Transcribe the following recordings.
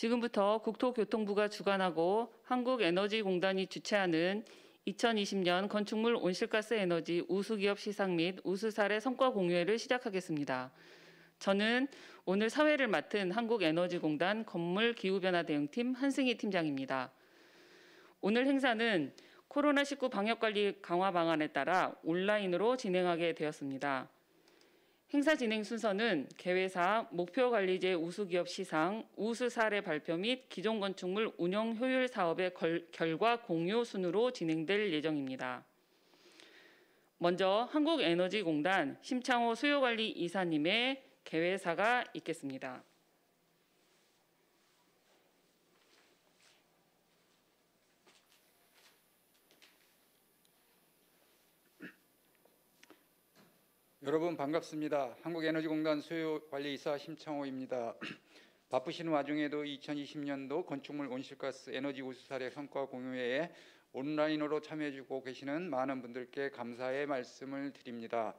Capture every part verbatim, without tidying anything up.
지금부터 국토교통부가 주관하고 한국에너지공단이 주최하는 이천이십 년 건축물 온실가스 에너지 우수기업 시상 및 우수 사례 성과 공유회를 시작하겠습니다. 저는 오늘 사회를 맡은 한국에너지공단 건물기후변화 대응팀 한승희 팀장입니다. 오늘 행사는 코로나 십구 방역관리 강화 방안에 따라 온라인으로 진행하게 되었습니다. 행사 진행 순서는 개회사, 목표관리제 우수기업 시상, 우수 사례 발표 및 기존 건축물 운영 효율 사업의 결과 공유 순으로 진행될 예정입니다. 먼저 한국에너지공단 심창호 수요관리 이사님의 개회사가 있겠습니다. 여러분 반갑습니다. 한국에너지공단 수요관리이사 심창호입니다. 바쁘신 와중에도 이천이십 년도 건축물 온실가스 에너지 우수 사례 성과 공유회에 온라인으로 참여해주고 계시는 많은 분들께 감사의 말씀을 드립니다.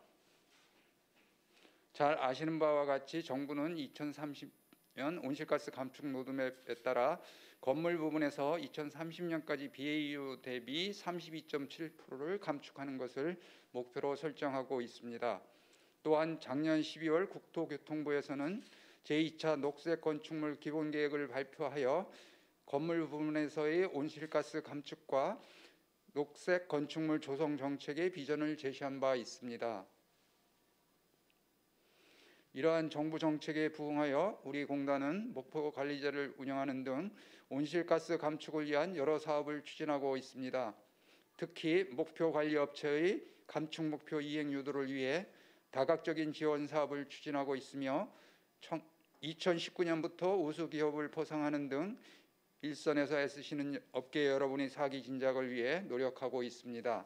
잘 아시는 바와 같이 정부는 이천삼십 년 온실가스 감축 로드맵에 따라 건물 부분에서 이천삼십 년까지 비에이유 대비 삼십이 점 칠 퍼센트를 감축하는 것을 목표로 설정하고 있습니다. 또한 작년 십이월 국토교통부에서는 제이 차 녹색 건축물 기본계획을 발표하여 건물 부분에서의 온실가스 감축과 녹색 건축물 조성 정책의 비전을 제시한 바 있습니다. 이러한 정부 정책에 부응하여 우리 공단은 목표관리제를 운영하는 등 온실가스 감축을 위한 여러 사업을 추진하고 있습니다. 특히 목표관리업체의 감축 목표 이행 유도를 위해 다각적인 지원 사업을 추진하고 있으며 이천십구 년부터 우수기업을 포상하는 등 일선에서 애쓰시는 업계 여러분의 사기 진작을 위해 노력하고 있습니다.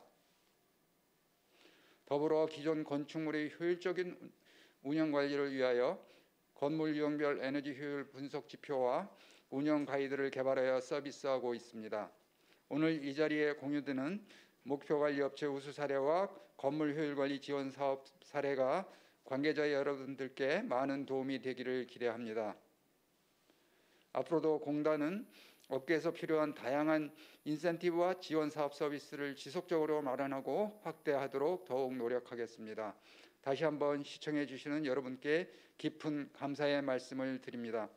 더불어 기존 건축물의 효율적인 운영 관리를 위하여 건물 유형별 에너지 효율 분석 지표와 운영 가이드를 개발하여 서비스하고 있습니다. 오늘 이 자리에 공유되는 목표관리업체 우수 사례와 건물 효율관리 지원 사업 사례가 관계자 여러분들께 많은 도움이 되기를 기대합니다. 앞으로도 공단은 업계에서 필요한 다양한 인센티브와 지원 사업 서비스를 지속적으로 마련하고 확대하도록 더욱 노력하겠습니다. 다시 한번 시청해 주시는 여러분께 깊은 감사의 말씀을 드립니다.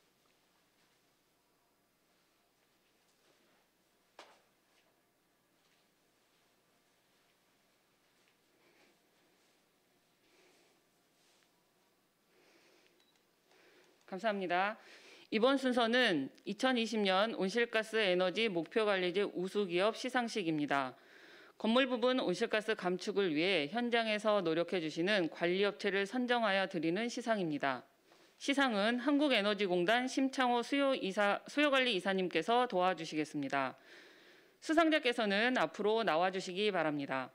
감사합니다. 이번 순서는 이천이십 년 온실가스 에너지 목표관리제 우수기업 시상식입니다. 건물 부분 온실가스 감축을 위해 현장에서 노력해 주시는 관리업체를 선정하여 드리는 시상입니다. 시상은 한국에너지공단 심창호 수요이사, 수요관리 이사님께서 도와주시겠습니다. 수상자께서는 앞으로 나와주시기 바랍니다.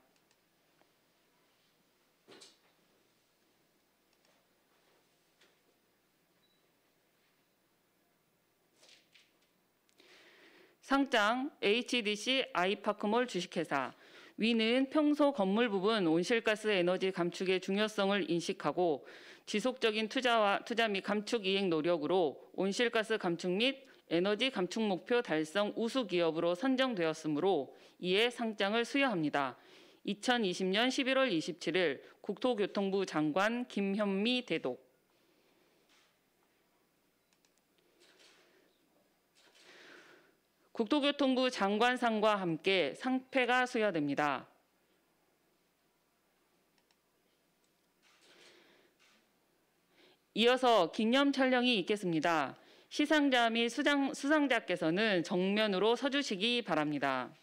상장 에이치디씨 아이파크몰 주식회사. 위는 평소 건물 부분 온실가스 에너지 감축의 중요성을 인식하고 지속적인 투자와 투자 및 감축 이행 노력으로 온실가스 감축 및 에너지 감축 목표 달성 우수 기업으로 선정되었으므로 이에 상장을 수여합니다. 이천이십 년 십일월 이십칠일 국토교통부 장관 김현미 대독. 국토교통부 장관상과 함께 상패가 수여됩니다. 이어서 기념 촬영이 있겠습니다. 시상자 및 수장, 수상자께서는 정면으로 서주시기 바랍니다.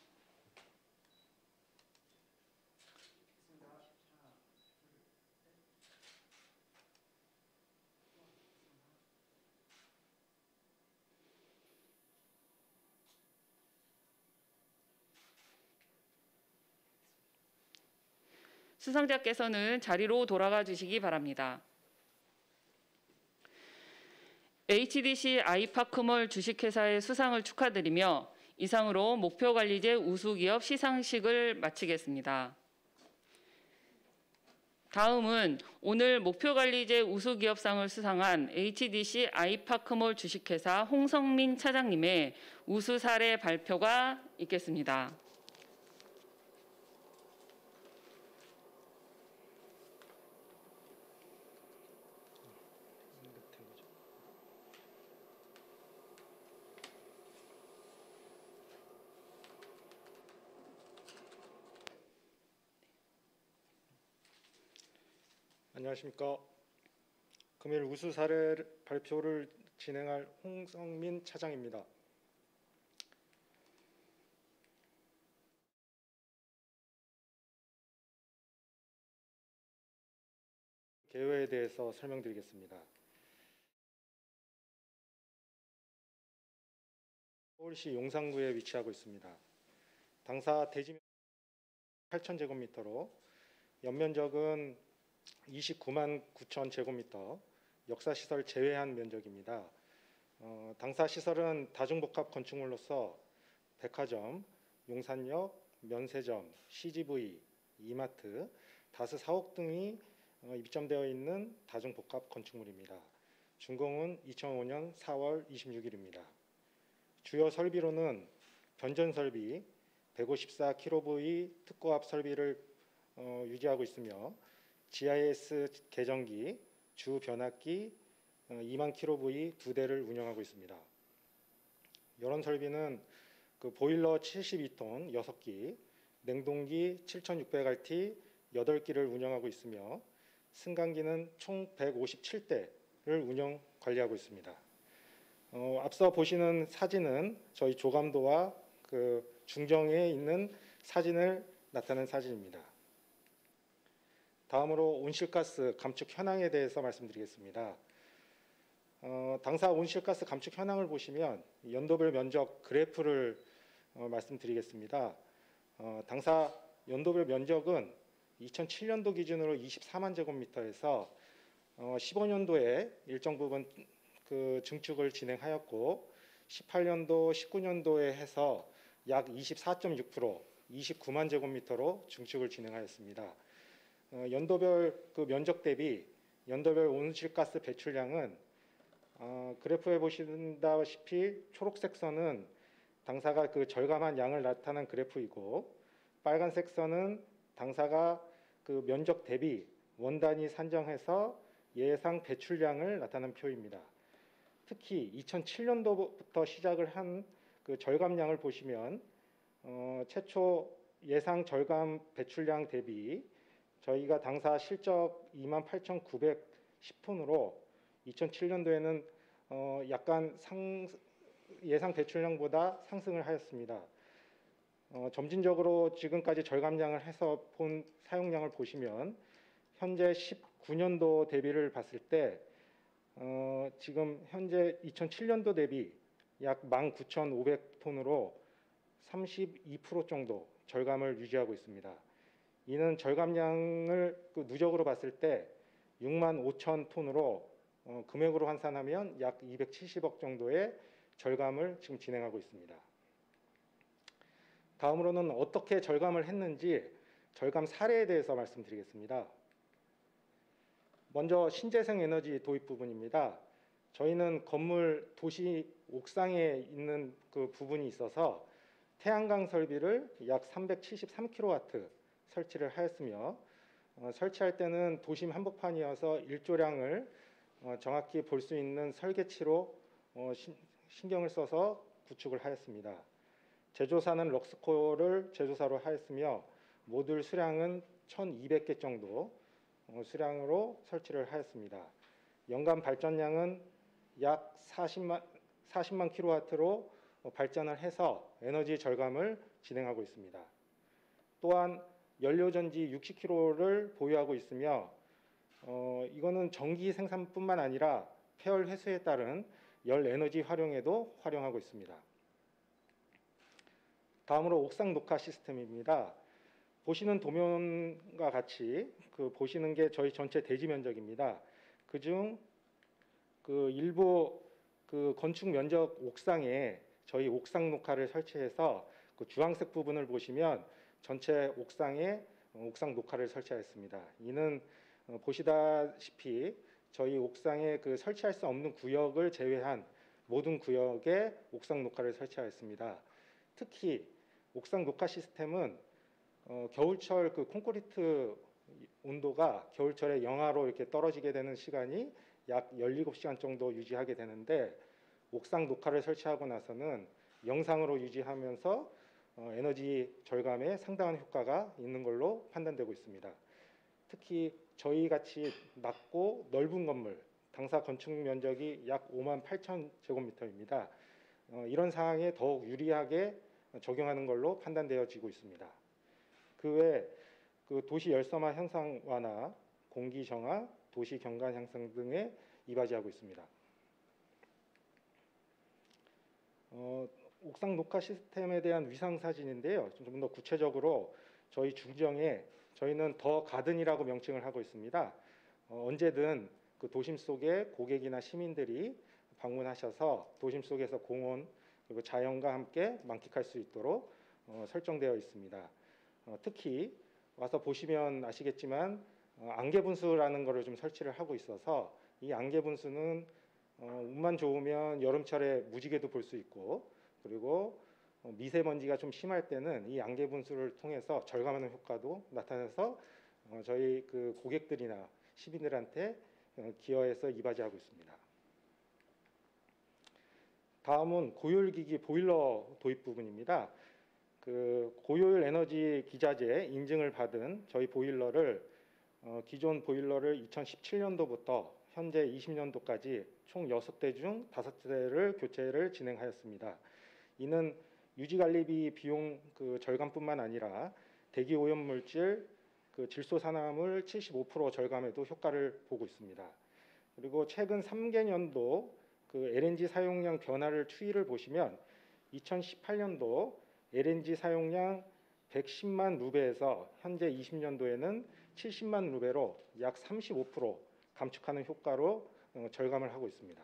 수상자께서는 자리로 돌아가 주시기 바랍니다. 에이치디씨 아이파크몰 주식회사의 수상을 축하드리며 이상으로 목표관리제 우수기업 시상식을 마치겠습니다. 다음은 오늘 목표관리제 우수기업상을 수상한 에이치디씨 아이파크몰 주식회사 홍성민 차장님의 우수 사례 발표가 있겠습니다. 안녕하십니까. 금일 우수 사례 발표를 진행할 홍성민 차장입니다. 개요에 대해서 설명드리겠습니다. 서울시 용산구에 위치하고 있습니다. 당사 대지 팔천 제곱미터로 연면적은 이십구만 구천 제곱미터, 역사시설 제외한 면적입니다. 어, 당사 시설은 다중복합 건축물로서 백화점, 용산역, 면세점, 씨지브이, 이마트, 다스 사옥 등이 어, 입점되어 있는 다중복합 건축물입니다. 준공은 이천오 년 사월 이십육일입니다. 주요 설비로는 변전 설비, 백오십사 킬로브이 특고압 설비를 어, 유지하고 있으며 지아이에스 계정기, 주 변압기 어, 이만 킬로브이 두 대를 운영하고 있습니다. 여론 설비는 그 보일러 칠십이 톤 여섯 기, 냉동기 칠천육백 알티 여덟 기를 운영하고 있으며 승강기는 총 백오십칠 대를 운영 관리하고 있습니다. 어, 앞서 보시는 사진은 저희 조감도와 그 중정에 있는 사진을 나타낸 사진입니다. 다음으로 온실가스 감축 현황에 대해서 말씀드리겠습니다. 어, 당사 온실가스 감축 현황을 보시면 연도별 면적 그래프를 어, 말씀드리겠습니다. 어, 당사 연도별 면적은 이천칠 년도 기준으로 이십사만 제곱미터에서 어, 십오 년도에 일정 부분 그 증축을 진행하였고 십팔 년도, 십구 년도에 해서 약 이십사 점 육 퍼센트, 이십구만 제곱미터로 증축을 진행하였습니다. 어, 연도별 그 면적 대비 연도별 온실가스 배출량은 어, 그래프에 보시다시피 초록색 선은 당사가 그 절감한 양을 나타낸 그래프이고 빨간색 선은 당사가 그 면적 대비 원단위 산정해서 예상 배출량을 나타낸 표입니다. 특히 이천칠 년도부터 시작을 한 그 절감량을 보시면 어, 최초 예상 절감 배출량 대비 저희가 당사 실적 이만 팔천구백십 톤으로 이천칠 년도에는 어, 약간 상, 예상 배출량보다 상승을 하였습니다. 어, 점진적으로 지금까지 절감량을 해서 본 사용량을 보시면 현재 십구 년도 대비를 봤을 때 어, 지금 현재 이천칠 년도 대비 약 만 구천오백 톤으로 삼십이 퍼센트 정도 절감을 유지하고 있습니다. 이는 절감량을 그 누적으로 봤을 때 육만 오천 톤으로 어, 금액으로 환산하면 약 이백칠십억 정도의 절감을 지금 진행하고 있습니다. 다음으로는 어떻게 절감을 했는지 절감 사례에 대해서 말씀드리겠습니다. 먼저 신재생 에너지 도입 부분입니다. 저희는 건물 도시 옥상에 있는 그 부분이 있어서 태양광 설비를 약 삼백칠십삼 킬로와트 설치를 하였으며 어, 설치할 때는 도심 한복판이어서 일조량을 어, 정확히 볼 수 있는 설계치로 어, 신, 신경을 써서 구축을 하였습니다. 제조사는 럭스코를 제조사로 하였으며 모듈 수량은 천이백 개 정도 어, 수량으로 설치를 하였습니다. 연간 발전량은 약 사십만, 사십만 킬로와트로 어, 발전을 해서 에너지 절감을 진행하고 있습니다. 또한 연료전지 육십 킬로를 보유하고 있으며 어, 이거는 전기 생산뿐만 아니라 폐열 회수에 따른 열 에너지 활용에도 활용하고 있습니다. 다음으로 옥상 녹화 시스템입니다. 보시는 도면과 같이 그 보시는 게 저희 전체 대지 면적입니다. 그중 그 일부 그 건축 면적 옥상에 저희 옥상 녹화를 설치해서 그 주황색 부분을 보시면 전체 옥상에 옥상 녹화를 설치하였습니다. 이는 어, 보시다시피 저희 옥상에 그 설치할 수 없는 구역을 제외한 모든 구역에 옥상 녹화를 설치하였습니다. 특히 옥상 녹화 시스템은 어, 겨울철 그 콘크리트 온도가 겨울철에 영하로 이렇게 떨어지게 되는 시간이 약 열일곱 시간 정도 유지하게 되는데, 옥상 녹화를 설치하고 나서는 영상으로 유지하면서 어, 에너지 절감에 상당한 효과가 있는 걸로 판단되고 있습니다. 특히 저희 같이 낮고 넓은 건물, 당사 건축 면적이 약 오만 팔천 제곱미터입니다. 어, 이런 상황에 더욱 유리하게 적용하는 걸로 판단되어지고 있습니다. 그 외 그 도시 열섬화 현상 완화, 공기 정화, 도시 경관 향상 등에 이바지하고 있습니다. 어, 옥상 녹화 시스템에 대한 위상 사진인데요. 좀 더 구체적으로 저희 중정에 저희는 더 가든이라고 명칭을 하고 있습니다. 어, 언제든 그 도심 속에 고객이나 시민들이 방문하셔서 도심 속에서 공원 그리고 자연과 함께 만끽할 수 있도록 어, 설정되어 있습니다. 어, 특히 와서 보시면 아시겠지만 어, 안개 분수라는 것을 좀 설치를 하고 있어서 이 안개 분수는 어, 운만 좋으면 여름철에 무지개도 볼 수 있고, 그리고 어, 미세먼지가 좀 심할 때는 이 안개 분수를 통해서 절감하는 효과도 나타나서 어, 저희 그 고객들이나 시민들한테 어, 기여해서 이바지하고 있습니다. 다음은 고효율기기 보일러 도입 부분입니다. 그 고효율 에너지 기자재 인증을 받은 저희 보일러를 어, 기존 보일러를 이천십칠 년도부터 현재 이십 년도까지 총 여섯 대 중 다섯 대를 교체를 진행하였습니다. 이는 유지관리비 비용 그 절감뿐만 아니라 대기 오염 물질, 그 질소 산화물 칠십오 퍼센트 절감에도 효과를 보고 있습니다. 그리고 최근 삼 개년도 그 엘엔지 사용량 변화를 추이를 보시면 이천십팔 년도 엘엔지 사용량 백십만 루베에서 현재 이십 년도에는 칠십만 루베로 약 삼십오 퍼센트 감축하는 효과로 절감을 하고 있습니다.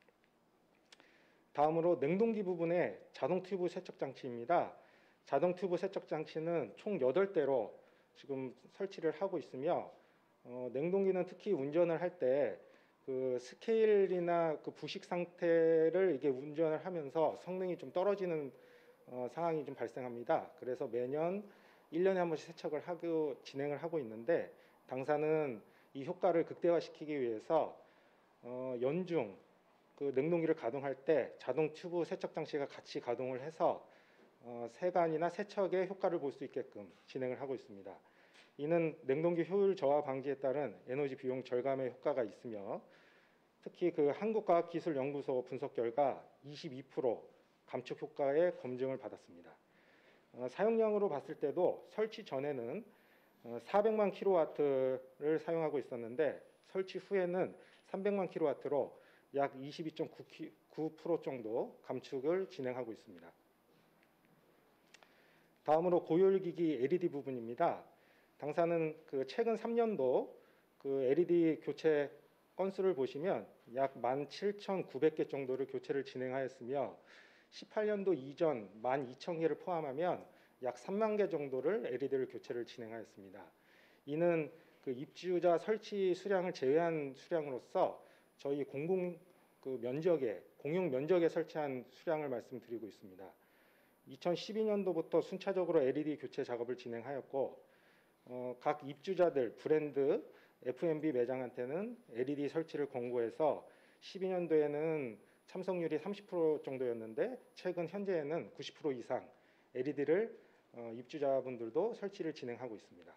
다음으로 냉동기 부분의 자동 튜브 세척 장치입니다. 자동 튜브 세척 장치는 총 여덟 대로 지금 설치를 하고 있으며 어, 냉동기는 특히 운전을 할 때 그 스케일이나 그 부식 상태를 이게 운전을 하면서 성능이 좀 떨어지는 어, 상황이 좀 발생합니다. 그래서 매년 일 년에 한 번씩 세척을 하고 진행을 하고 있는데, 당사는 이 효과를 극대화시키기 위해서 어, 연중 그 냉동기를 가동할 때 자동 튜브 세척 장치가 같이 가동을 해서 어, 세간이나 세척에 효과를 볼 수 있게끔 진행을 하고 있습니다. 이는 냉동기 효율 저하 방지에 따른 에너지 비용 절감의 효과가 있으며, 특히 그 한국과학기술연구소 분석 결과 이십이 퍼센트 감축 효과의 검증을 받았습니다. 어, 사용량으로 봤을 때도 설치 전에는 어, 사백만 킬로와트를 사용하고 있었는데 설치 후에는 삼백만 킬로와트로 약 이십이 점 구 퍼센트 정도 감축을 진행하고 있습니다. 다음으로 고효율기기 엘이디 부분입니다. 당사는 그 최근 삼 년도 그 엘이디 교체 건수를 보시면 약 만 칠천구백 개 정도를 교체를 진행하였으며, 십팔 년도 이전 만 이천 개를 포함하면 약 삼만 개 정도를 엘이디를 교체를 진행하였습니다. 이는 그 입주자 설치 수량을 제외한 수량으로서 저희 공공 그 면적에 공용 면적에 설치한 수량을 말씀드리고 있습니다. 이천십이 년도부터 순차적으로 엘이디 교체 작업을 진행하였고, 어, 각 입주자들 브랜드 에프엠비 매장한테는 엘이디 설치를 권고해서 십이 년도에는 참석률이 삼십 퍼센트 정도였는데 최근 현재에는 구십 퍼센트 이상 엘이디를 어, 입주자분들도 설치를 진행하고 있습니다.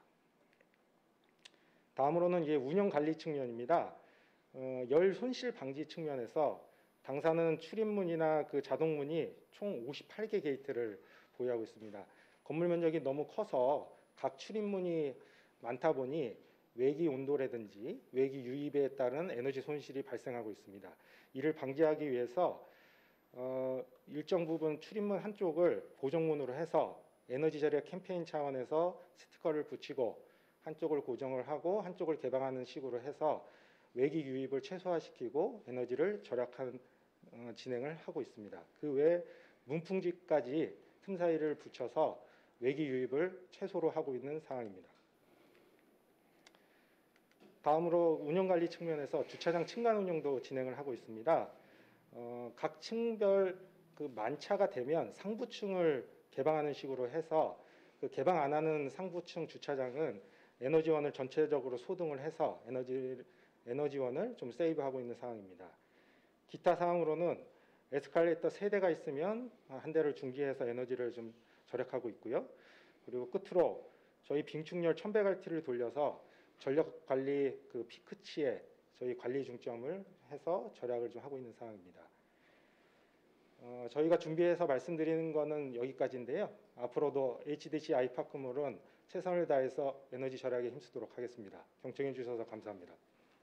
다음으로는 이제 운영 관리 측면입니다. 어, 열 손실 방지 측면에서 당사는 출입문이나 그 자동문이 총 오십팔 개 게이트를 보유하고 있습니다. 건물 면적이 너무 커서 각 출입문이 많다 보니 외기 온도라든지 외기 유입에 따른 에너지 손실이 발생하고 있습니다. 이를 방지하기 위해서 어, 일정 부분 출입문 한쪽을 고정문으로 해서 에너지 절약 캠페인 차원에서 스티커를 붙이고 한쪽을 고정을 하고 한쪽을 개방하는 식으로 해서 외기 유입을 최소화시키고 에너지를 절약하는 어, 진행을 하고 있습니다. 그 외 문풍지까지 틈 사이를 붙여서 외기 유입을 최소로 하고 있는 상황입니다. 다음으로 운영관리 측면에서 주차장 층간 운영도 진행을 하고 있습니다. 어, 각 층별 그 만차가 되면 상부층을 개방하는 식으로 해서 그 개방 안 하는 상부층 주차장은 에너지원을 전체적으로 소등을 해서 에너지 에너지원을 좀 세이브하고 있는 상황입니다. 기타 사항으로는 에스컬레이터 세 대가 있으면 한 대를 중지해서 에너지를 좀 절약하고 있고요. 그리고 끝으로 저희 빙축열 천백알티를 돌려서 전력 관리 그 피크치에 저희 관리 중점을 해서 절약을 좀 하고 있는 상황입니다. 어, 저희가 준비해서 말씀드리는 거는 여기까지인데요. 앞으로도 에이치디씨 아이파크몰은 최선을 다해서 에너지 절약에 힘쓰도록 하겠습니다. 경청해 주셔서 감사합니다.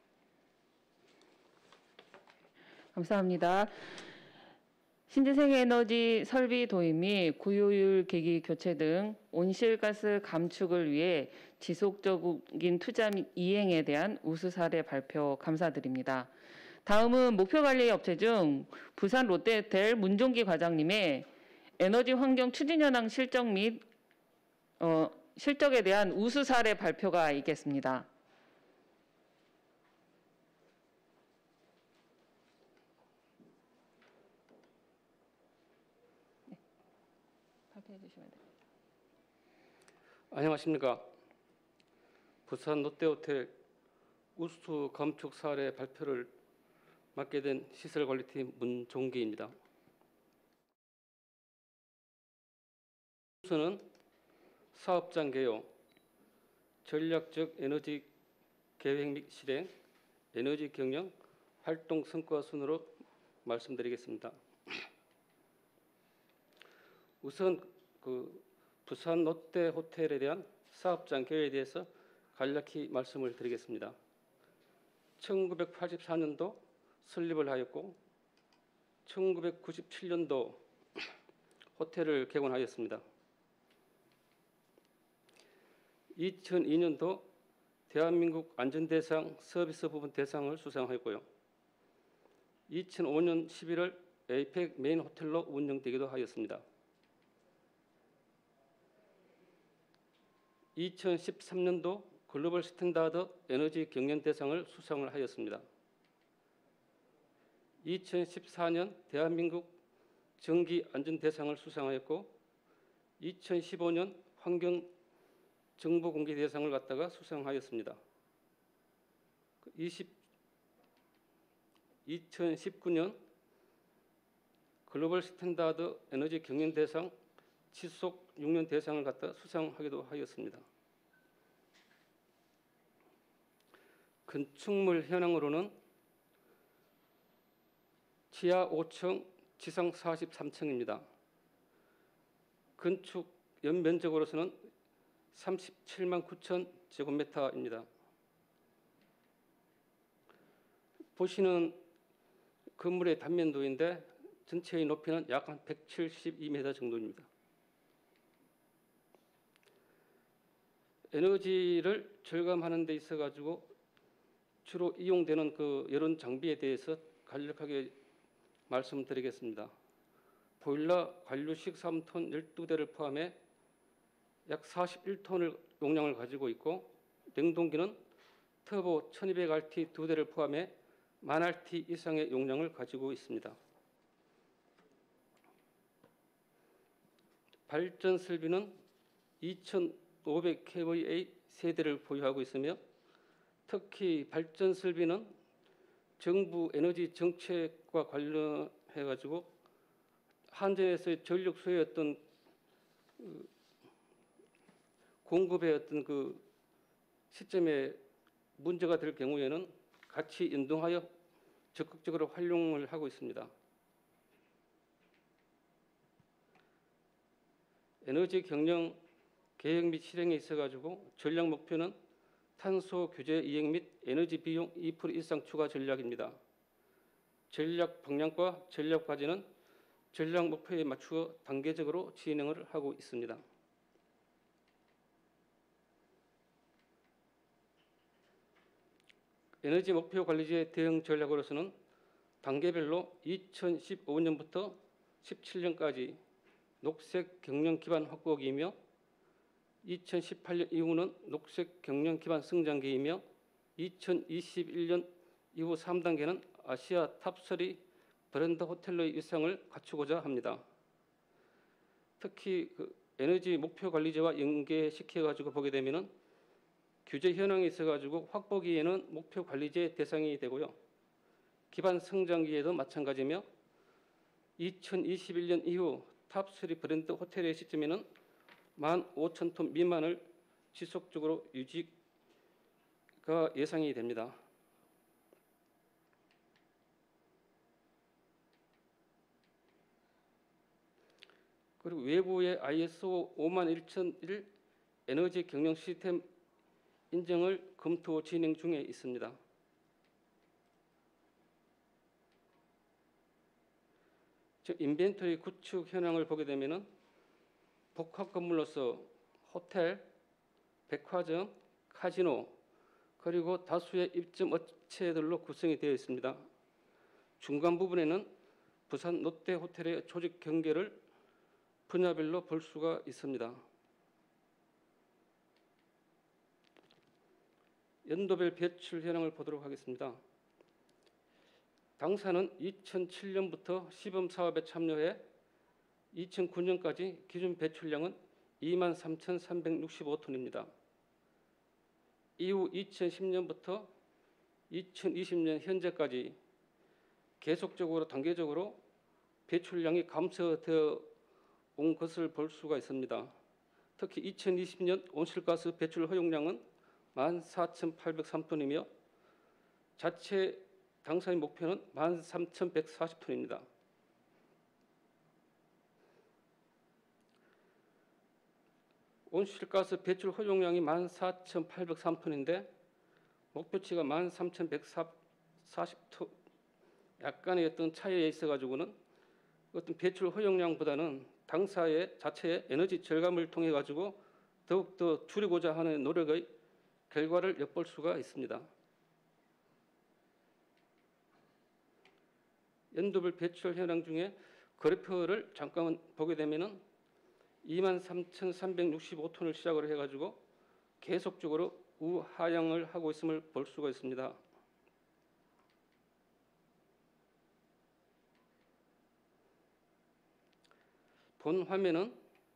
감사합니다. 신재생에너지 설비 도입 및 구효율 계기 교체 등 온실가스 감축을 위해 지속적인 투자 및 이행에 대한 우수 사례 발표 감사드립니다. 다음은 목표관리 업체 중 부산 롯데호텔 문종기 과장님의 에너지 환경 추진 현황 실적 및 어, 실적에 대한 우수 사례 발표가 있겠습니다. 네, 발표해 주시면 됩니다. 안녕하십니까. 부산 롯데호텔 우수 감축 사례 발표를 맡게 된 시설관리팀 문종기입니다. 우선은 사업장 개요, 전략적 에너지 계획 및 실행, 에너지 경영, 활동 성과 순으로 말씀드리겠습니다. 우선 그 부산 롯데호텔에 대한 사업장 개요에 대해서 간략히 말씀을 드리겠습니다. 천구백팔십사 년도 설립을 하였고 천구백구십칠 년도 호텔을 개관하였습니다. 이천이 년도 대한민국 안전대상 서비스 부분 대상을 수상하였고요. 이천오 년 십일월 에이펙 메인 호텔로 운영되기도 하였습니다. 이천십삼 년도 글로벌 스탠다드 에너지 경연 대상을 수상을 하였습니다. 이천십사 년 대한민국 전기 안전 대상을 수상하였고 이천십오 년 환경 정보 공개 대상을 갖다가 수상하였습니다. 이천십구 년 글로벌 스탠다드 에너지 경연 대상 지속 육 년 대상을 갖다 수상하기도 하였습니다. 건축물 현황으로는 지하 오 층, 지상 사십삼 층입니다. 건축 연면적으로서는 삼십칠만 구천 제곱미터입니다. 보시는 건물의 단면도인데 전체의 높이는 약 한 백칠십이 미터 정도입니다. 에너지를 절감하는 데 있어 가지고 주로 이용되는 그 여론 장비에 대해서 간략하게 말씀드리겠습니다. 보일러 관류식 삼 톤 열두 대를 포함해 약 사십일 톤을 용량을 가지고 있고 냉동기는 터보 천이백 알티 두 대를 포함해 만 알티 이상의 용량을 가지고 있습니다. 발전 설비는 이천오백 킬브이에이 세 대를 보유하고 있으며 특히 발전 설비는 정부 에너지 정책과 관련해 가지고 한전에서의 전력 수요의 어떤 그 공급의 어떤 그 시점에 문제가 될 경우에는 같이 연동하여 적극적으로 활용을 하고 있습니다. 에너지 경영 계획 및 실행에 있어 가지고 전략 목표는 탄소 규제 이행 및 에너지 비용 이 퍼센트 이상 추가 전략입니다. 전략 방향과 전략 과제는 전략 목표에 맞추어 단계적으로 진행을 하고 있습니다. 에너지 목표 관리제 대응 전략으로서는 단계별로 이천십오 년부터 십칠 년까지 녹색 경영 기반 확보기이며 이천십팔 년 이후는 녹색 경영 기반 성장기이며 이천이십일 년 이후 삼 단계는 아시아 탑삼 브랜드 호텔의 위상을 갖추고자 합니다. 특히 그 에너지 목표 관리제와 연계시켜 가지고 보게 되면은 규제 현황이 있어 가지고 확보기에는 목표 관리제 대상이 되고요. 기반 성장기에도 마찬가지며 이천이십일 년 이후 탑삼 브랜드 호텔의 시점에는 만 오천 톤 미만을 지속적으로 유지가 예상이 됩니다. 그리고 외부의 아이에스오 오만 일천일 에너지 경영 시스템 인증을 검토 진행 중에 있습니다. 즉 인벤토리 구축 현황을 보게 되면은 복합 건물로서 호텔, 백화점, 카지노 그리고 다수의 입점 업체들로 구성이 되어 있습니다. 중간 부분에는 부산 롯데 호텔의 조직 경계를 분야별로 볼 수가 있습니다. 연도별 배출 현황을 보도록 하겠습니다. 당사는 이천칠 년부터 시범 사업에 참여해 이천구 년까지 기준 배출량은 이만 삼천삼백육십오 톤입니다. 이후 이천십 년부터 이천이십 년 현재까지 계속적으로 단계적으로 배출량이 감소되어 온 것을 볼 수가 있습니다. 특히 이천이십 년 온실가스 배출 허용량은 만 사천팔백삼 톤이며 자체 당사의 목표는 만 삼천백사십 톤입니다. 온실가스 배출 허용량이 만 사천팔백삼 톤인데 목표치가 만 삼천백사십 톤 약간의 어떤 차이에 있어 가지고는 어떤 배출 허용량보다는 당사의 자체의 에너지 절감을 통해 가지고 더욱더 줄이고자 하는 노력의 결과를 엿볼 수가 있습니다. 연도별 배출 현황 중에 그래프를 잠깐 보게 되면은 이만 삼천삼백육십오 톤을 시작으로 해가지고 계속적으로 우하향을 하고 있음을 볼 수가 있습니다. 본 화면은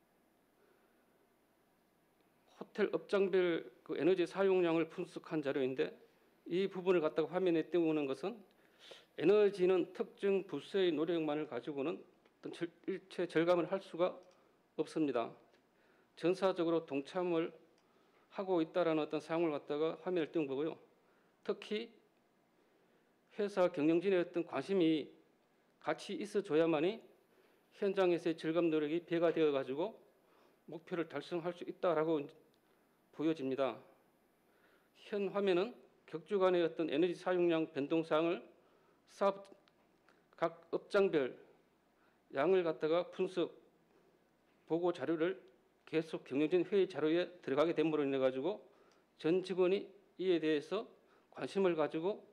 호텔 업장별 그 에너지 사용량을 분석한 자료인데 이 부분을 갖다가 화면에 띄우는 것은 에너지는 특정 부서의 노력만을 가지고는 어떤 일체 절감을 할 수가 없습니다. 전사적으로 동참을 하고 있다라는 어떤 사항을 갖다가 화면을 띄운 거고요. 특히 회사 경영진의 어떤 관심이 같이 있어줘야만이 현장에서의 절감 노력이 배가 되어 가지고 목표를 달성할 수 있다라고 보여집니다. 현 화면은 격주 간의 어떤 에너지 사용량 변동 사항을 사업 각 업장별 양을 갖다가 분석 보고 자료를 계속 경영진 회의 자료에 들어가게 됨으로 인해 가지고 전 직원이 이에 대해서 관심을 가지고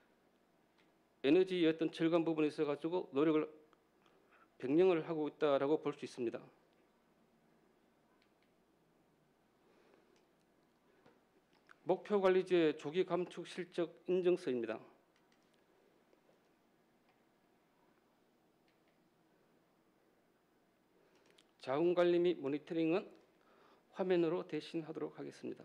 에너지의 어떤 절감 부분에 있어 가지고 노력을 병행을 하고 있다라고 볼 수 있습니다. 목표관리제 조기 감축 실적 인증서입니다. 자원관리 및 모니터링은 화면으로 대신하도록 하겠습니다.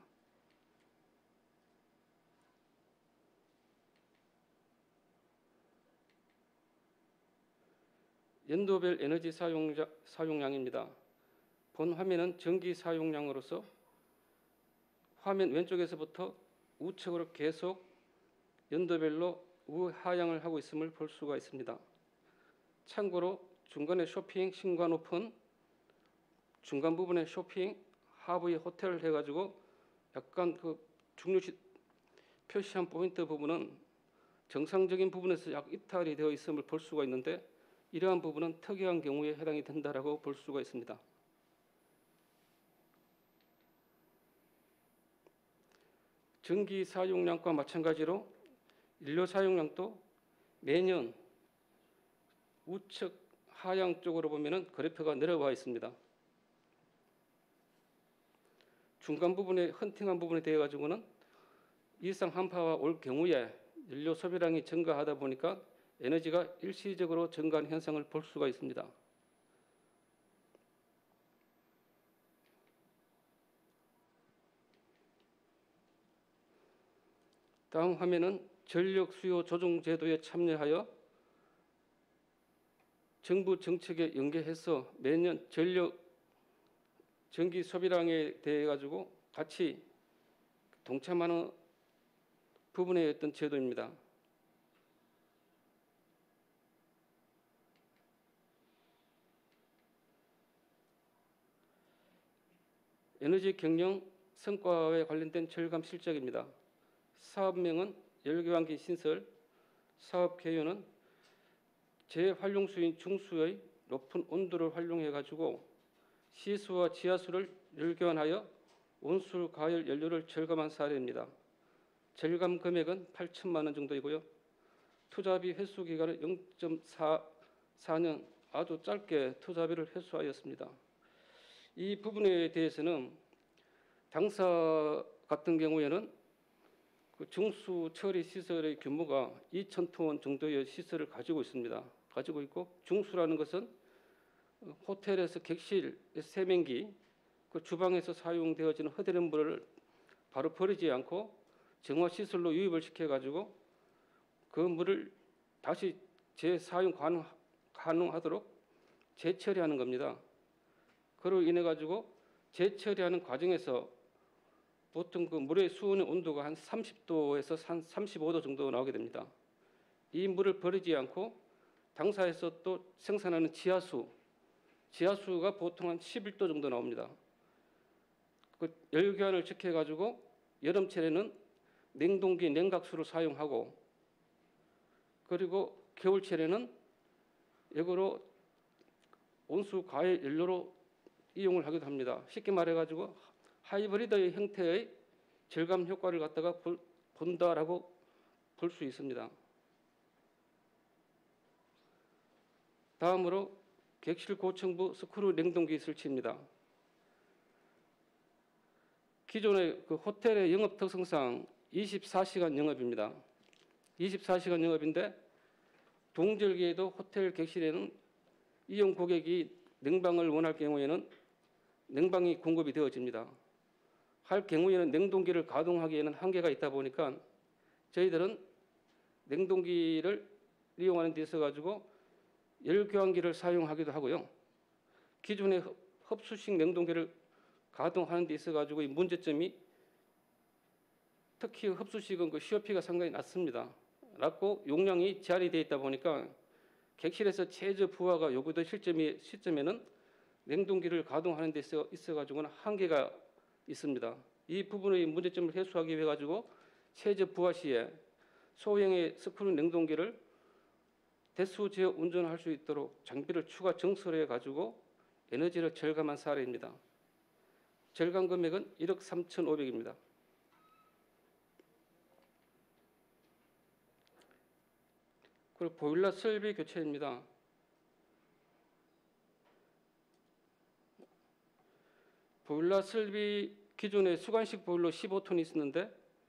연도별 에너지 사용자, 사용량입니다. 본 화면은 전기 사용량으로서 화면 왼쪽에서부터 우측으로 계속 연도별로 우하향을 하고 있음을 볼 수가 있습니다. 참고로 중간에 쇼핑, 신관 오픈, 중간 부분에 쇼핑, 하부에 호텔을 해가지고 약간 그 중요시 표시한 포인트 부분은 정상적인 부분에서 약 이탈이 되어 있음을 볼 수가 있는데 이러한 부분은 특이한 경우에 해당이 된다라고 볼 수가 있습니다. 전기 사용량과 마찬가지로 연료 사용량도 매년 우측 하향 쪽으로 보면은 그래프가 내려와 있습니다. 중간 부분에 헌팅한 부분에 대해 가지고는 이상 한파가 올 경우에 연료 소비량이 증가하다 보니까 에너지가 일시적으로 증가하는 현상을 볼 수가 있습니다. 다음 화면은 전력 수요 조정 제도에 참여하여 정부 정책에 연계해서 매년 전력 전기 소비량에 대해 가지고 같이 동참하는 부분의 어떤 제도입니다. 에너지 경영 성과에 관련된 절감 실적입니다. 사업명은 열교환기 신설, 사업 개요는 재활용수인 중수의 높은 온도를 활용해 가지고 시수와 지하수를 열교환하여 온술 가열 연료를 절감한 사례입니다. 절감 금액은 팔천만 원 정도이고요. 투자비 회수 기간은 영 점 사 년, 아주 짧게 투자비를 회수하였습니다. 이 부분에 대해서는 당사 같은 경우에는 그 중수 처리 시설의 규모가 이천 톤 정도의 시설을 가지고 있습니다. 가지고 있고, 중수라는 것은 호텔에서 객실 세면기, 그 주방에서 사용되어지는 허드렛 물을 바로 버리지 않고 정화 시설로 유입을 시켜 가지고 그 물을 다시 재사용 가능, 가능하도록 재처리하는 겁니다. 그로 인해 가지고 재처리하는 과정에서 보통 그 물의 수온의 온도가 한 삼십 도에서 한 삼십오 도 정도 나오게 됩니다. 이 물을 버리지 않고 당사에서 또 생산하는 지하수, 지하수가 보통 한 십일 도 정도 나옵니다. 그 열교환을 시켜 가지고 여름철에는 냉동기, 냉각수를 사용하고, 그리고 겨울철에는 역으로 온수 가열 연료로 이용을 하기도 합니다. 쉽게 말해 가지고 하이브리드의 형태의 절감 효과를 갖다가 볼, 본다라고 볼 수 있습니다. 다음으로 객실 고층부 스크루 냉동기 설치입니다. 기존의 그 호텔의 영업 특성상 이십사 시간 영업입니다. 이십사 시간 영업인데 동절기에도 호텔 객실에는 이용 고객이 냉방을 원할 경우에는 냉방이 공급이 되어집니다. 할 경우에는 냉동기를 가동하기에는 한계가 있다 보니까 저희들은 냉동기를 이용하는 데 있어 가지고 열교환기를 사용하기도 하고요. 기존의 흡수식 냉동기를 가동하는 데 있어 가지고 이 문제점이, 특히 흡수식은 그 씨오피가 상당히 낮습니다. 낮고 용량이 제한이 되어 있다 보니까 객실에서 최저 부하가 요구될 시점이, 시점에는 냉동기를 가동하는 데 있어, 있어 가지고는 한계가 있습니다. 이 부분의 문제점을 해소하기 위해 가지고 최저 부하 시에 소형의 스크루 냉동기를 대수 지어 운전할 수 있도록 장비를 추가 증설해 가지고 에너지를 절감한 사례입니다. 절감 금액은 일억 삼천오백입니다. 그리고 보일러 설비 교체입니다. 보일러 설비, 기존에 수관식 보일러 십오 톤이 있었는데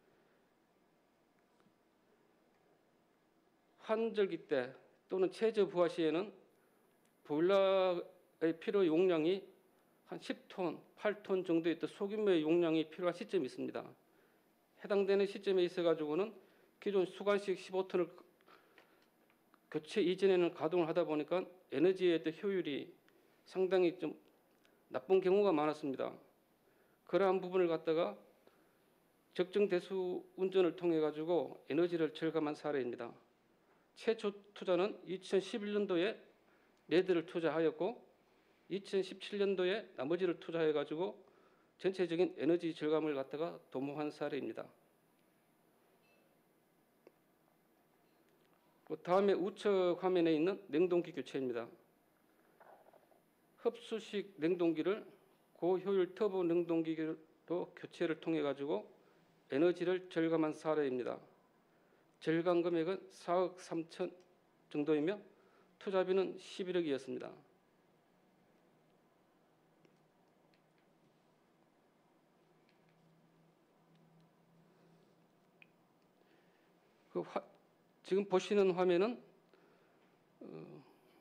환절기 때 또는 최저 부하 시에는 보일러의 필요 용량이 한 십 톤, 팔 톤 정도의 또 소규모의 용량이 필요한 시점이 있습니다. 해당되는 시점에 있어 가지고는 기존 수관식 십오 톤을 교체 이전에는 가동을 하다 보니까 에너지의 또 효율이 상당히 좀 나쁜 경우가 많았습니다. 그러한 부분을 갖다가 적정 대수 운전을 통해 가지고 에너지를 절감한 사례입니다. 최초 투자는 이천십일 년도에 레드를 투자하였고 이천십칠 년도에 나머지를 투자해 가지고 전체적인 에너지 절감을 갖다가 도모한 사례입니다. 다음에 우측 화면에 있는 냉동기 교체입니다. 흡수식 냉동기를 고효율 터보 냉동기로 교체를 통해 가지고 에너지를 절감한 사례입니다. 절감 금액은 사억 삼천 정도이며 투자비는 십일억이었습니다. 그 화, 지금 보시는 화면은 어,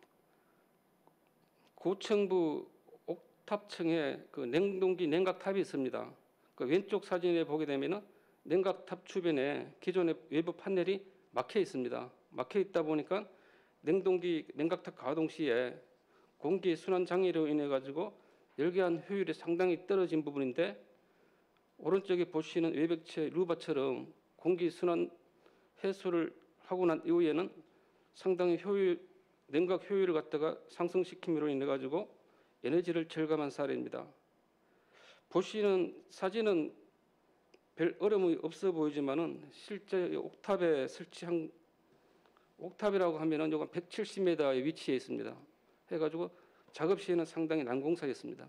고층부 옥탑층에 그 냉동기 냉각탑이 있습니다. 그 왼쪽 사진에 보게 되면은 냉각탑 주변에 기존의 외부 판넬이 막혀 있습니다. 막혀 있다 보니까 냉동기 냉각탑 가동 시에 공기 순환 장애로 인해 가지고 열기한 효율이 상당히 떨어진 부분인데, 오른쪽에 보시는 외벽체 루바처럼 공기 순환 해소를 하고 난 이후에는 상당히 효율 냉각 효율을 갖다가 상승시킴으로 인해 가지고 에너지를 절감한 사례입니다. 보시는 사진은 별 어려움이 없어 보이지만은 실제 옥탑에 설치한 옥탑이라고 하면은 요건 백칠십 미터에 위치해 있습니다. 해가지고 작업 시에는 상당히 난공사였습니다.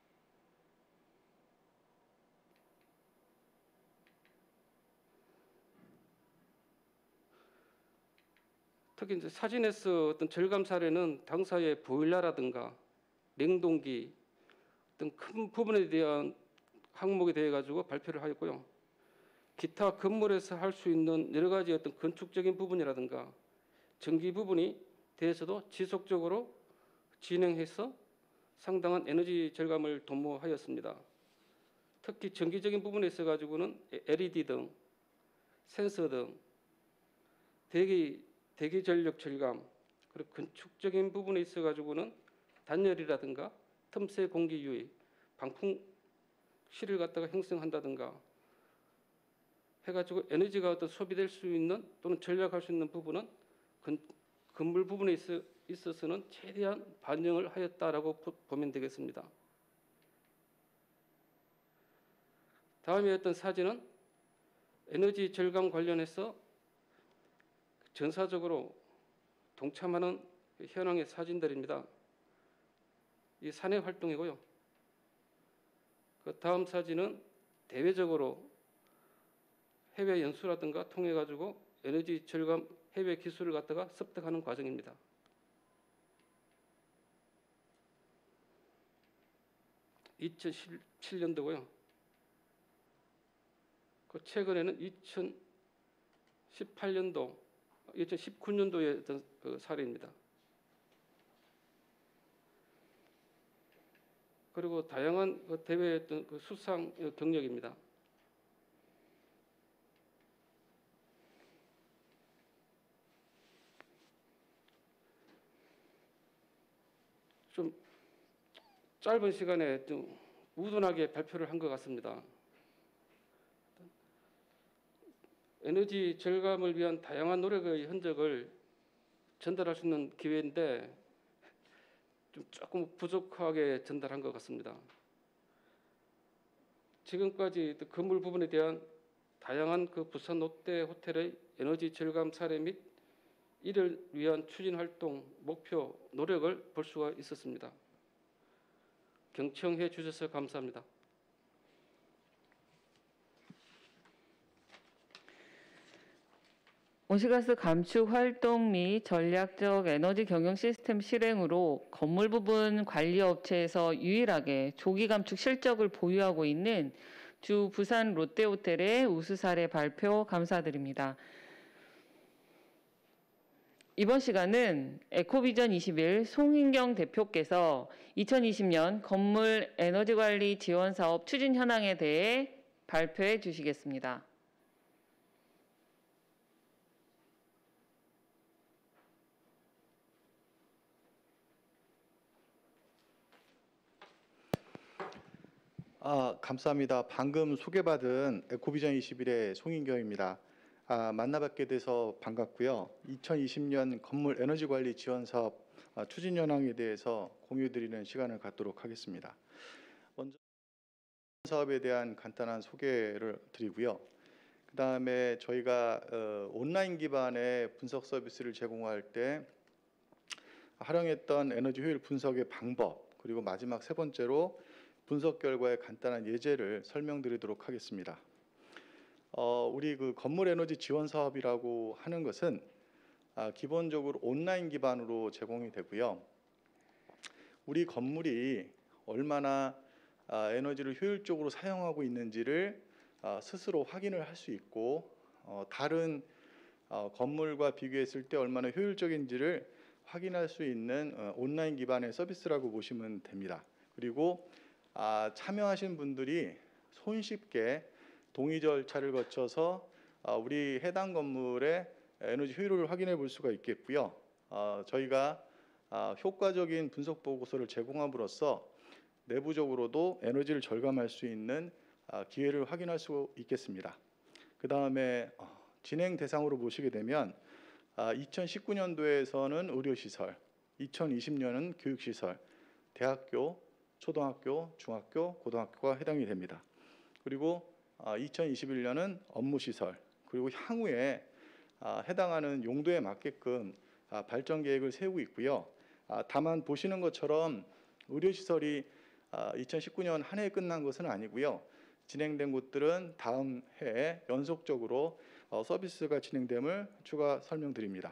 특히 이제 사진에서 어떤 절감 사례는 당사의 보일러라든가 냉동기 등 큰 부분에 대한 항목에 대해 가지고 발표를 하였고요. 기타 건물에서 할 수 있는 여러 가지 어떤 건축적인 부분이라든가 전기 부분이 대해서도 지속적으로 진행해서 상당한 에너지 절감을 도모하였습니다. 특히 전기적인 부분에 있어 가지고는 엘이디 등, 센서 등 대기 대기 전력 절감, 그리고 건축적인 부분에 있어 가지고는 단열이라든가 틈새 공기 유입, 방풍 실을 갖다가 형성한다든가 해가지고 에너지가 어떤 소비될 수 있는 또는 절약할 수 있는 부분은 건, 건물 부분에 있어, 있어서는 최대한 반영을 하였다라고 보면 되겠습니다. 다음에 어떤 사진은 에너지 절감 관련해서 전사적으로 동참하는 현황의 사진들입니다. 이 사내 활동이고요. 그 다음 사진은 대외적으로 해외 연수라든가 통해 가지고 에너지 절감 해외 기술을 갖다가 습득하는 과정입니다. 이천십칠 년도고요. 그 최근에는 이천십팔 년도, 이천십구 년도의 어떤 그 사례입니다. 그리고 다양한 그 대회의 어떤 그 수상 경력입니다. 좀 짧은 시간에 좀 우둔하게 발표를 한 것 같습니다. 에너지 절감을 위한 다양한 노력의 흔적을 전달할 수 있는 기회인데 좀 조금 부족하게 전달한 것 같습니다. 지금까지 건물 부분에 대한 다양한 그 부산 롯데 호텔의 에너지 절감 사례 및 이를 위한 추진 활동, 목표, 노력을 볼 수가 있었습니다. 경청해 주셔서 감사합니다. 온실가스 감축 활동 및 전략적 에너지 경영 시스템 실행으로 건물 부분 관리 업체에서 유일하게 조기 감축 실적을 보유하고 있는 주 부산 롯데호텔의 우수 사례 발표 감사드립니다. 이번 시간은 에코비전 이십일 송인경 대표께서 이천이십 년 건물 에너지 관리 지원 사업 추진 현황에 대해 발표해 주시겠습니다. 아, 감사합니다. 방금 소개받은 에코비전 이십일의 송인경입니다. 아, 만나뵙게 돼서 반갑고요. 이천이십 년 건물 에너지 관리 지원 사업 아, 추진 현황에 대해서 공유드리는 시간을 갖도록 하겠습니다. 먼저 사업에 대한 간단한 소개를 드리고요. 그 다음에 저희가 어, 온라인 기반의 분석 서비스를 제공할 때 활용했던 에너지 효율 분석의 방법, 그리고 마지막 세 번째로 분석 결과의 간단한 예제를 설명드리도록 하겠습니다. 어, 우리 그 건물 에너지 지원 사업이라고 하는 것은 아, 기본적으로 온라인 기반으로 제공이 되고요. 우리 건물이 얼마나 아, 에너지를 효율적으로 사용하고 있는지를 아, 스스로 확인을 할 수 있고 어, 다른 어, 건물과 비교했을 때 얼마나 효율적인지를 확인할 수 있는 어, 온라인 기반의 서비스라고 보시면 됩니다. 그리고 아, 참여하신 분들이 손쉽게 동의 절차를 거쳐서 어, 우리 해당 건물의 에너지 효율을 확인해 볼 수가 있겠고요. 어, 저희가 아, 효과적인 분석 보고서를 제공함으로써 내부적으로도 에너지를 절감할 수 있는 아, 기회를 확인할 수 있겠습니다. 그 다음에 어, 진행 대상으로 보시게 되면 아, 이천십구 년도에서는 의료시설, 이천이십 년은 교육시설, 대학교, 초등학교, 중학교, 고등학교가 해당이 됩니다. 그리고 아, 이천이십일 년은 업무시설, 그리고 향후에 아, 해당하는 용도에 맞게끔 아, 발전 계획을 세우고 있고요. 아, 다만 보시는 것처럼 의료시설이 아, 이천십구 년 한 해에 끝난 것은 아니고요. 진행된 곳들은 다음 해에 연속적으로 어, 서비스가 진행됨을 추가 설명드립니다.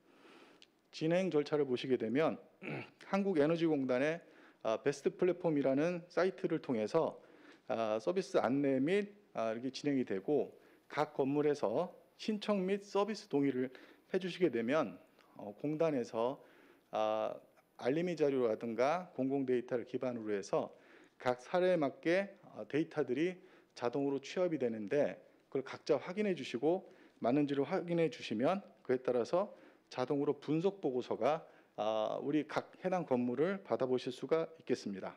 진행 절차를 보시게 되면 한국에너지공단의 아, 베스트 플랫폼이라는 사이트를 통해서 아, 서비스 안내 및 아, 이렇게 진행이 되고 각 건물에서 신청 및 서비스 동의를 해주시게 되면 어, 공단에서 아, 알림이 자료라든가 공공 데이터를 기반으로 해서 각 사례에 맞게 어, 데이터들이 자동으로 취합이 되는데 그걸 각자 확인해 주시고 맞는지를 확인해 주시면 그에 따라서 자동으로 분석 보고서가 아, 우리 각 해당 건물을 받아보실 수가 있겠습니다.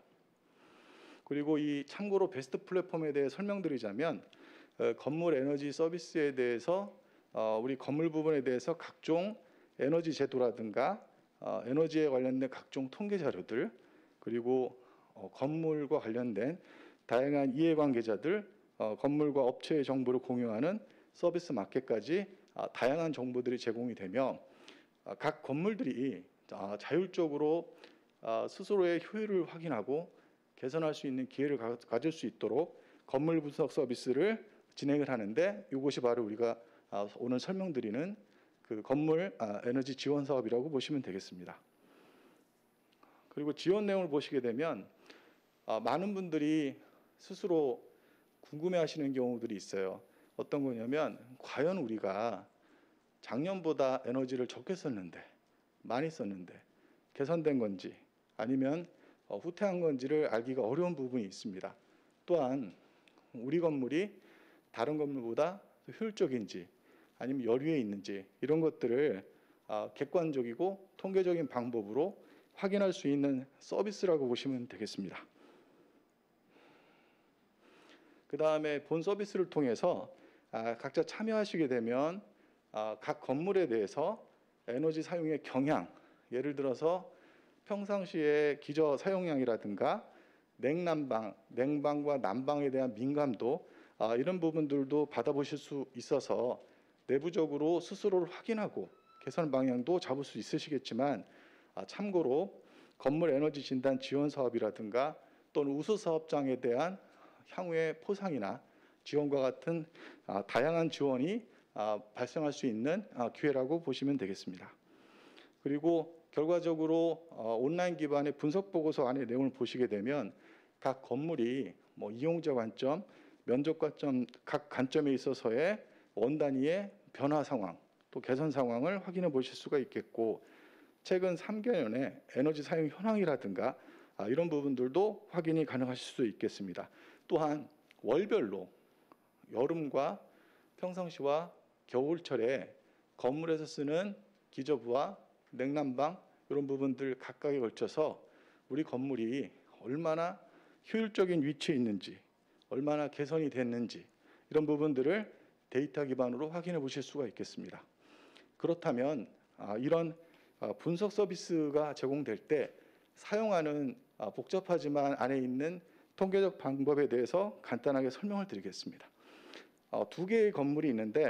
그리고 이 참고로 베스트 플랫폼에 대해 설명드리자면 어, 건물 에너지 서비스에 대해서 어, 우리 건물 부분에 대해서 각종 에너지 제도라든가 어, 에너지에 관련된 각종 통계 자료들 그리고 어, 건물과 관련된 다양한 이해관계자들 어, 건물과 업체의 정보를 공유하는 서비스 마켓까지 아, 다양한 정보들이 제공이 되며 아, 각 건물들이 아, 자율적으로 아, 스스로의 효율을 확인하고 개선할 수 있는 기회를 가, 가질 수 있도록 건물 분석 서비스를 진행을 하는데 이것이 바로 우리가 아, 오늘 설명드리는 그 건물 아, 에너지 지원 사업이라고 보시면 되겠습니다. 그리고 지원 내용을 보시게 되면 아, 많은 분들이 스스로 궁금해하시는 경우들이 있어요. 어떤 거냐면 과연 우리가 작년보다 에너지를 적게 썼는데 많이 썼는데 개선된 건지 아니면 어, 후퇴한 건지를 알기가 어려운 부분이 있습니다. 또한 우리 건물이 다른 건물보다 효율적인지 아니면 여유에 있는지 이런 것들을 어, 객관적이고 통계적인 방법으로 확인할 수 있는 서비스라고 보시면 되겠습니다. 그 다음에 본 서비스를 통해서 아, 각자 참여하시게 되면 아, 각 건물에 대해서 에너지 사용의 경향, 예를 들어서 평상시에 기저 사용량이라든가 냉난방, 냉방과 난방에 대한 민감도 아, 이런 부분들도 받아보실 수 있어서 내부적으로 스스로를 확인하고 개선 방향도 잡을 수 있으시겠지만 아, 참고로 건물 에너지 진단 지원 사업이라든가 또는 우수 사업장에 대한 향후의 포상이나 지원과 같은 아, 다양한 지원이 아, 발생할 수 있는 아, 기회라고 보시면 되겠습니다. 그리고 결과적으로 어, 온라인 기반의 분석 보고서 안의 내용을 보시게 되면 각 건물이 뭐 이용자 관점, 면적 관점 각 관점에 있어서의 원 단위의 변화 상황, 또 개선 상황을 확인해 보실 수가 있겠고 최근 삼 개년의 에너지 사용 현황이라든가 아, 이런 부분들도 확인이 가능하실 수 있겠습니다. 또한 월별로 여름과 평상시와 겨울철에 건물에서 쓰는 기저부와 냉난방 이런 부분들 각각에 걸쳐서 우리 건물이 얼마나 효율적인 위치에 있는지 얼마나 개선이 됐는지 이런 부분들을 데이터 기반으로 확인해 보실 수가 있겠습니다. 그렇다면 아, 이런 아, 분석 서비스가 제공될 때 사용하는 아, 복잡하지만 안에 있는 통계적 방법에 대해서 간단하게 설명을 드리겠습니다. 어, 두 개의 건물이 있는데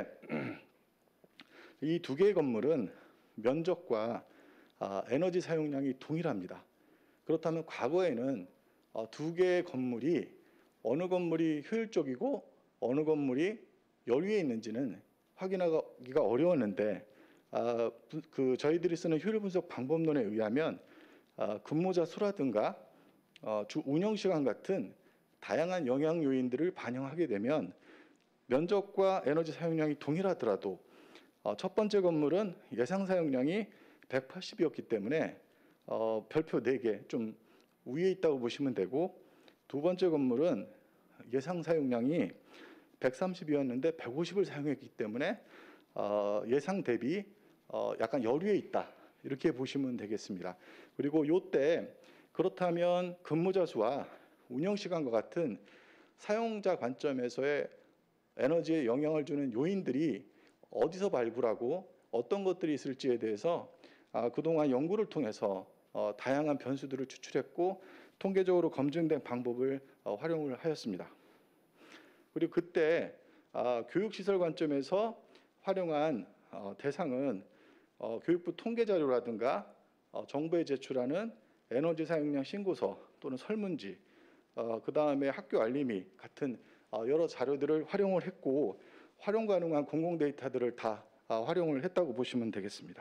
이 두 개의 건물은 면적과 아, 에너지 사용량이 동일합니다. 그렇다면 과거에는 어, 두 개의 건물이 어느 건물이 효율적이고 어느 건물이 여유에 있는지는 확인하기가 어려웠는데 아, 그 저희들이 쓰는 효율 분석 방법론에 의하면 아, 근무자 수라든가 어, 주 운영 시간 같은 다양한 영향 요인들을 반영하게 되면 면적과 에너지 사용량이 동일하더라도 어, 첫 번째 건물은 예상 사용량이 백팔십이었기 때문에 어, 별표 네 개 좀 위에 있다고 보시면 되고, 두 번째 건물은 예상 사용량이 백삼십이었는데 백오십을 사용했기 때문에 어, 예상 대비 어, 약간 여류에 있다, 이렇게 보시면 되겠습니다. 그리고 이때 그렇다면 근무자 수와 운영 시간과 같은 사용자 관점에서의 에너지에 영향을 주는 요인들이 어디서 발굴하고 어떤 것들이 있을지에 대해서 아, 그동안 연구를 통해서 어, 다양한 변수들을 추출했고 통계적으로 검증된 방법을 어, 활용을 하였습니다. 그리고 그때 아, 교육시설 관점에서 활용한 어, 대상은 어, 교육부 통계자료라든가 어, 정부에 제출하는 에너지 사용량 신고서 또는 설문지, 어, 그 다음에 학교 알림이 같은 어, 여러 자료들을 활용을 했고, 활용 가능한 공공 데이터들을 다 어, 활용을 했다고 보시면 되겠습니다.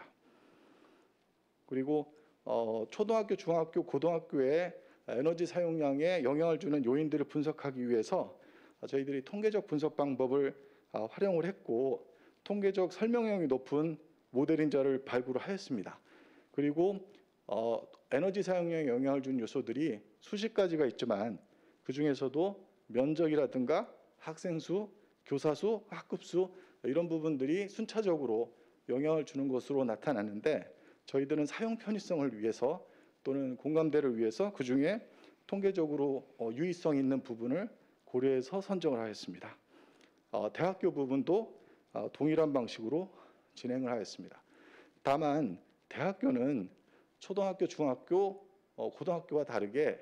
그리고 어, 초등학교, 중학교, 고등학교의 에너지 사용량에 영향을 주는 요인들을 분석하기 위해서 저희들이 통계적 분석 방법을 어, 활용을 했고, 통계적 설명력이 높은 모델 인자를 발굴하였습니다. 그리고 어, 에너지 사용량에 영향을 주는 요소들이 수십 가지가 있지만 그 중에서도 면적이라든가 학생 수, 교사 수, 학급 수, 이런 부분들이 순차적으로 영향을 주는 것으로 나타났는데, 저희들은 사용 편의성을 위해서 또는 공감대를 위해서 그 중에 통계적으로 어, 유의성 있는 부분을 고려해서 선정을 하였습니다. 어, 대학교 부분도 어, 동일한 방식으로 진행을 하였습니다. 다만 대학교는 초등학교, 중학교, 어, 고등학교와 다르게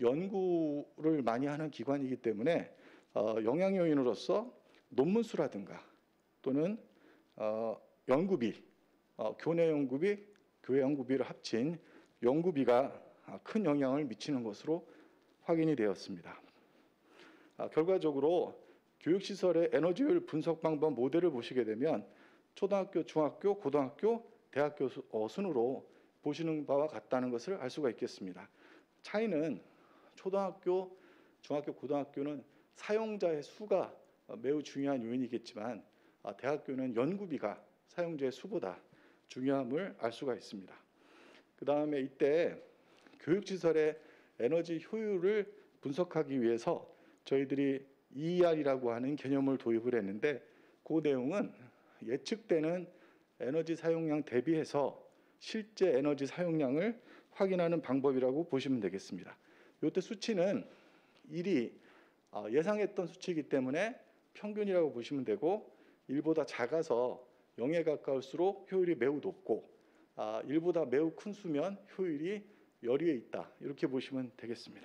연구를 많이 하는 기관이기 때문에 어, 영향 요인으로서 논문 수라든가 또는 어, 연구비, 어, 교내 연구비, 교회 연구비를 합친 연구비가 큰 영향을 미치는 것으로 확인이 되었습니다. 아, 결과적으로 교육시설의 에너지 효율 분석 방법 모델을 보시게 되면 초등학교, 중학교, 고등학교, 대학교 수, 어, 순으로 보시는 바와 같다는 것을 알 수가 있겠습니다. 차이는 초등학교, 중학교, 고등학교는 사용자의 수가 매우 중요한 요인이겠지만 아, 대학교는 연구비가 사용자의 수보다 중요함을 알 수가 있습니다. 그 다음에 이때 교육시설의 에너지 효율을 분석하기 위해서 저희들이 이이알이라고 하는 개념을 도입을 했는데, 그 내용은 예측되는 에너지 사용량 대비해서 실제 에너지 사용량을 확인하는 방법이라고 보시면 되겠습니다. 이때 수치는 일이 예상했던 수치이기 때문에 평균이라고 보시면 되고, 일보다 작아서 영에 가까울수록 효율이 매우 높고 일보다 매우 큰 수면 효율이 열위에 있다, 이렇게 보시면 되겠습니다.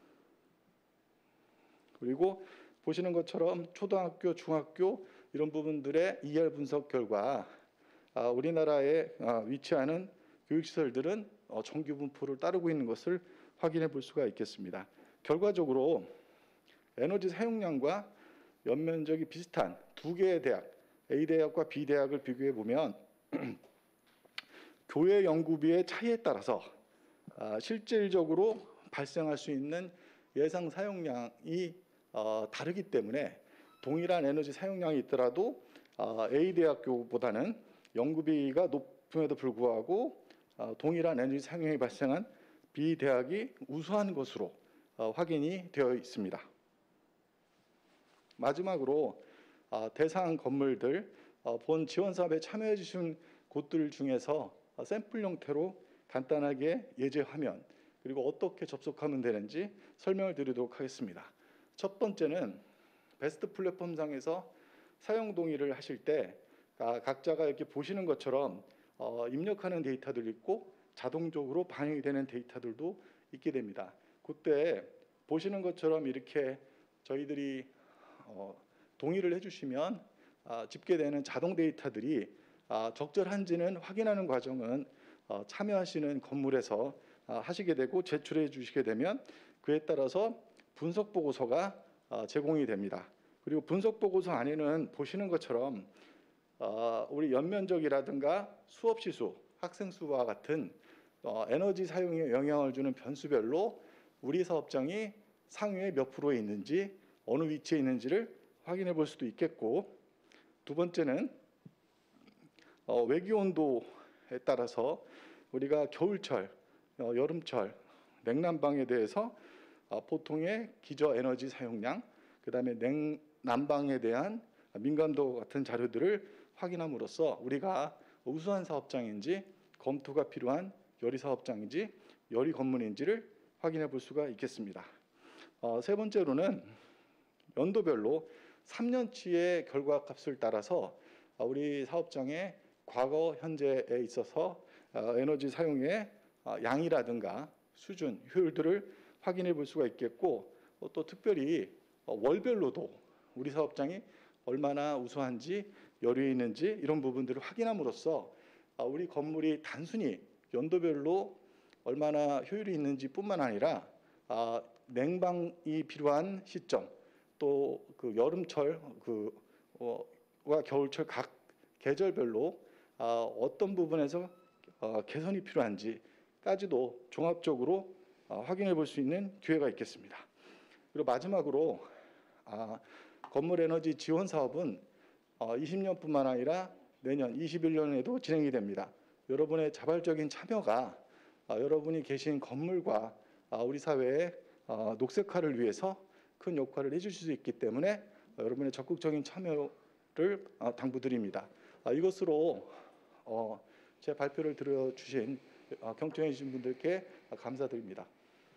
그리고 보시는 것처럼 초등학교, 중학교 이런 부분들의 이이알 분석 결과 우리나라에 위치하는 교육시설들은 정규 분포를 따르고 있는 것을 확인해 볼 수가 있겠습니다. 결과적으로 에너지 사용량과 연면적이 비슷한 두 개의 대학, A대학과 B대학을 비교해 보면 교외 연구비의 차이에 따라서 실질적으로 발생할 수 있는 예상 사용량이 다르기 때문에 동일한 에너지 사용량이 있더라도 A대학교보다는 연구비가 높음에도 불구하고 동일한 에너지 사용량이 발생한 B대학이 우수한 것으로 확인이 되어 있습니다. 마지막으로 대상 건물들, 본 지원 사업에 참여해 주신 곳들 중에서 샘플 형태로 간단하게 예제 화면, 그리고 어떻게 접속하면 되는지 설명을 드리도록 하겠습니다. 첫 번째는 베스트 플랫폼상에서 사용 동의를 하실 때 각자가 이렇게 보시는 것처럼 입력하는 데이터들이 있고 자동적으로 반영이 되는 데이터들도 있게 됩니다. 그때 보시는 것처럼 이렇게 저희들이 동의를 해주시면 집계되는 자동 데이터들이 적절한지는 확인하는 과정은 참여하시는 건물에서 하시게 되고 제출해 주시게 되면 그에 따라서 분석 보고서가 제공이 됩니다. 그리고 분석 보고서 안에는 보시는 것처럼 우리 연면적이라든가 수업 시수, 학생 수와 같은 에너지 사용에 영향을 주는 변수별로 우리 사업장이 상위에 몇 프로에 있는지, 어느 위치에 있는지를 확인해 볼 수도 있겠고, 두 번째는 어, 외기 온도에 따라서 우리가 겨울철, 어, 여름철 냉난방에 대해서 어, 보통의 기저 에너지 사용량, 그다음에 냉난방에 대한 민감도 같은 자료들을 확인함으로써 우리가 우수한 사업장인지 검토가 필요한 열의 사업장인지 열의 건물인지를 확인해 볼 수가 있겠습니다. 어, 세 번째로는 연도별로 삼 년치의 결과값을 따라서 어, 우리 사업장의 과거 현재에 있어서 어, 에너지 사용의 어, 양이라든가 수준, 효율들을 확인해 볼 수가 있겠고 어, 또 특별히 어, 월별로도 우리 사업장이 얼마나 우수한지 여유에 있는지 이런 부분들을 확인함으로써 어, 우리 건물이 단순히 연도별로 얼마나 효율이 있는지 뿐만 아니라 어, 냉방이 필요한 시점 또 그 여름철 그 어, 와 겨울철 각 계절별로 어, 어떤 부분에서 어, 개선이 필요한지까지도 종합적으로 어, 확인해 볼 수 있는 기회가 있겠습니다. 그리고 마지막으로 아, 건물 에너지 지원 사업은 어, 이십 년뿐만 아니라 내년 이십일 년에도 진행이 됩니다. 여러분의 자발적인 참여가 어, 여러분이 계신 건물과 어, 우리 사회의 어, 녹색화를 위해서 큰 역할을 해주실 수 있기 때문에 어, 여러분의 적극적인 참여를 어, 당부드립니다. 어, 이것으로 어, 제 발표를 들어주신 어, 경청해 주신 분들께 어, 감사드립니다.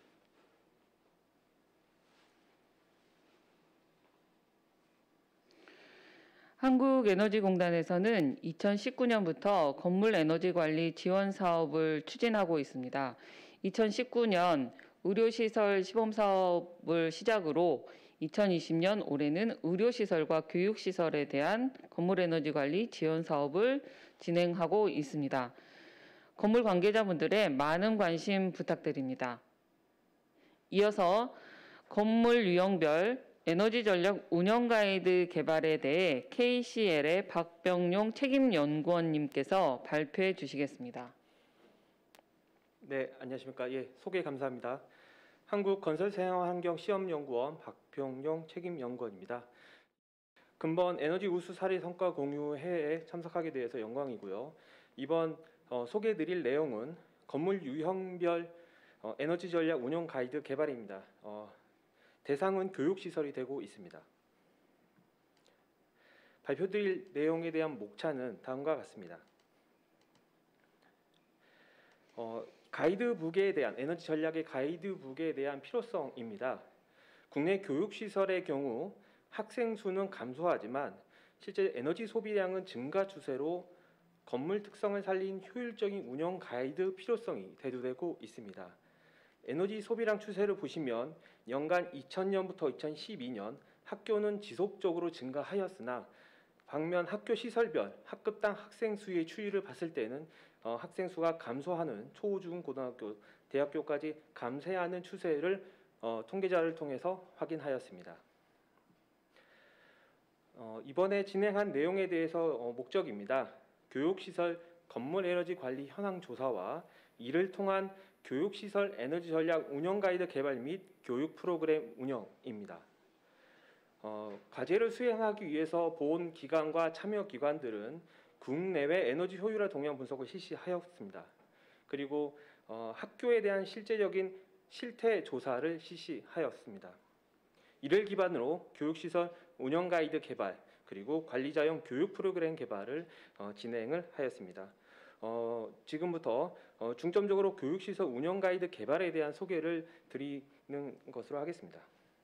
한국에너지공단에서는 이천십구 년부터 건물 에너지 관리 지원 사업을 추진하고 있습니다. 이천십구 년 의료시설 시범 사업을 시작으로 이천이십 년 올해는 의료시설과 교육시설에 대한 건물 에너지 관리 지원 사업을 진행하고 있습니다. 건물 관계자분들의 많은 관심 부탁드립니다. 이어서 건물 유형별 에너지 전략 운영 가이드 개발에 대해 케이씨엘의 박병용 책임연구원님께서 발표해 주시겠습니다. 네, 안녕하십니까. 예, 소개 감사합니다. 한국건설생활환경시험연구원 박병용 책임연구원입니다. 근본 에너지 우수 사례 성과 공유회에 참석하게 되어서 영광이고요. 이번 어, 소개해드릴 내용은 건물 유형별 어, 에너지 전략 운영 가이드 개발입니다. 어, 대상은 교육시설이 되고 있습니다. 발표드릴 내용에 대한 목차는 다음과 같습니다. 어, 가이드북에 대한 에너지 전략의 가이드북에 대한 필요성입니다. 국내 교육시설의 경우 학생 수는 감소하지만 실제 에너지 소비량은 증가 추세로 건물 특성을 살린 효율적인 운영 가이드 필요성이 대두되고 있습니다. 에너지 소비량 추세를 보시면 연간 이천 년부터 이천십이 년 학교는 지속적으로 증가하였으나 반면 학교 시설별 학급당 학생 수의 추이를 봤을 때는 어, 학생 수가 감소하는 초, 중, 고등학교, 대학교까지 감소하는 추세를 어, 통계자를 통해서 확인하였습니다. 어, 이번에 진행한 내용에 대해서 어, 목적입니다. 교육시설 건물 에너지 관리 현황 조사와 이를 통한 교육시설 에너지 전략 운영 가이드 개발 및 교육 프로그램 운영입니다. 어, 과제를 수행하기 위해서 본 기관과 참여 기관들은 국내외 에너지 효율화 동향 분석을 실시하였습니다. 그리고 어, 학교에 대한 실제적인 실태 조사를 실시하였습니다. 이를 기반으로 교육시설 운영 가이드 개발 그리고 관리자용 교육 프로그램 개발을 어, 진행을 하였습니다. 어, 지금부터 어, 중점적으로 교육시설 운영 가이드 개발에 대한 소개를 드리는 것으로 하겠습니다.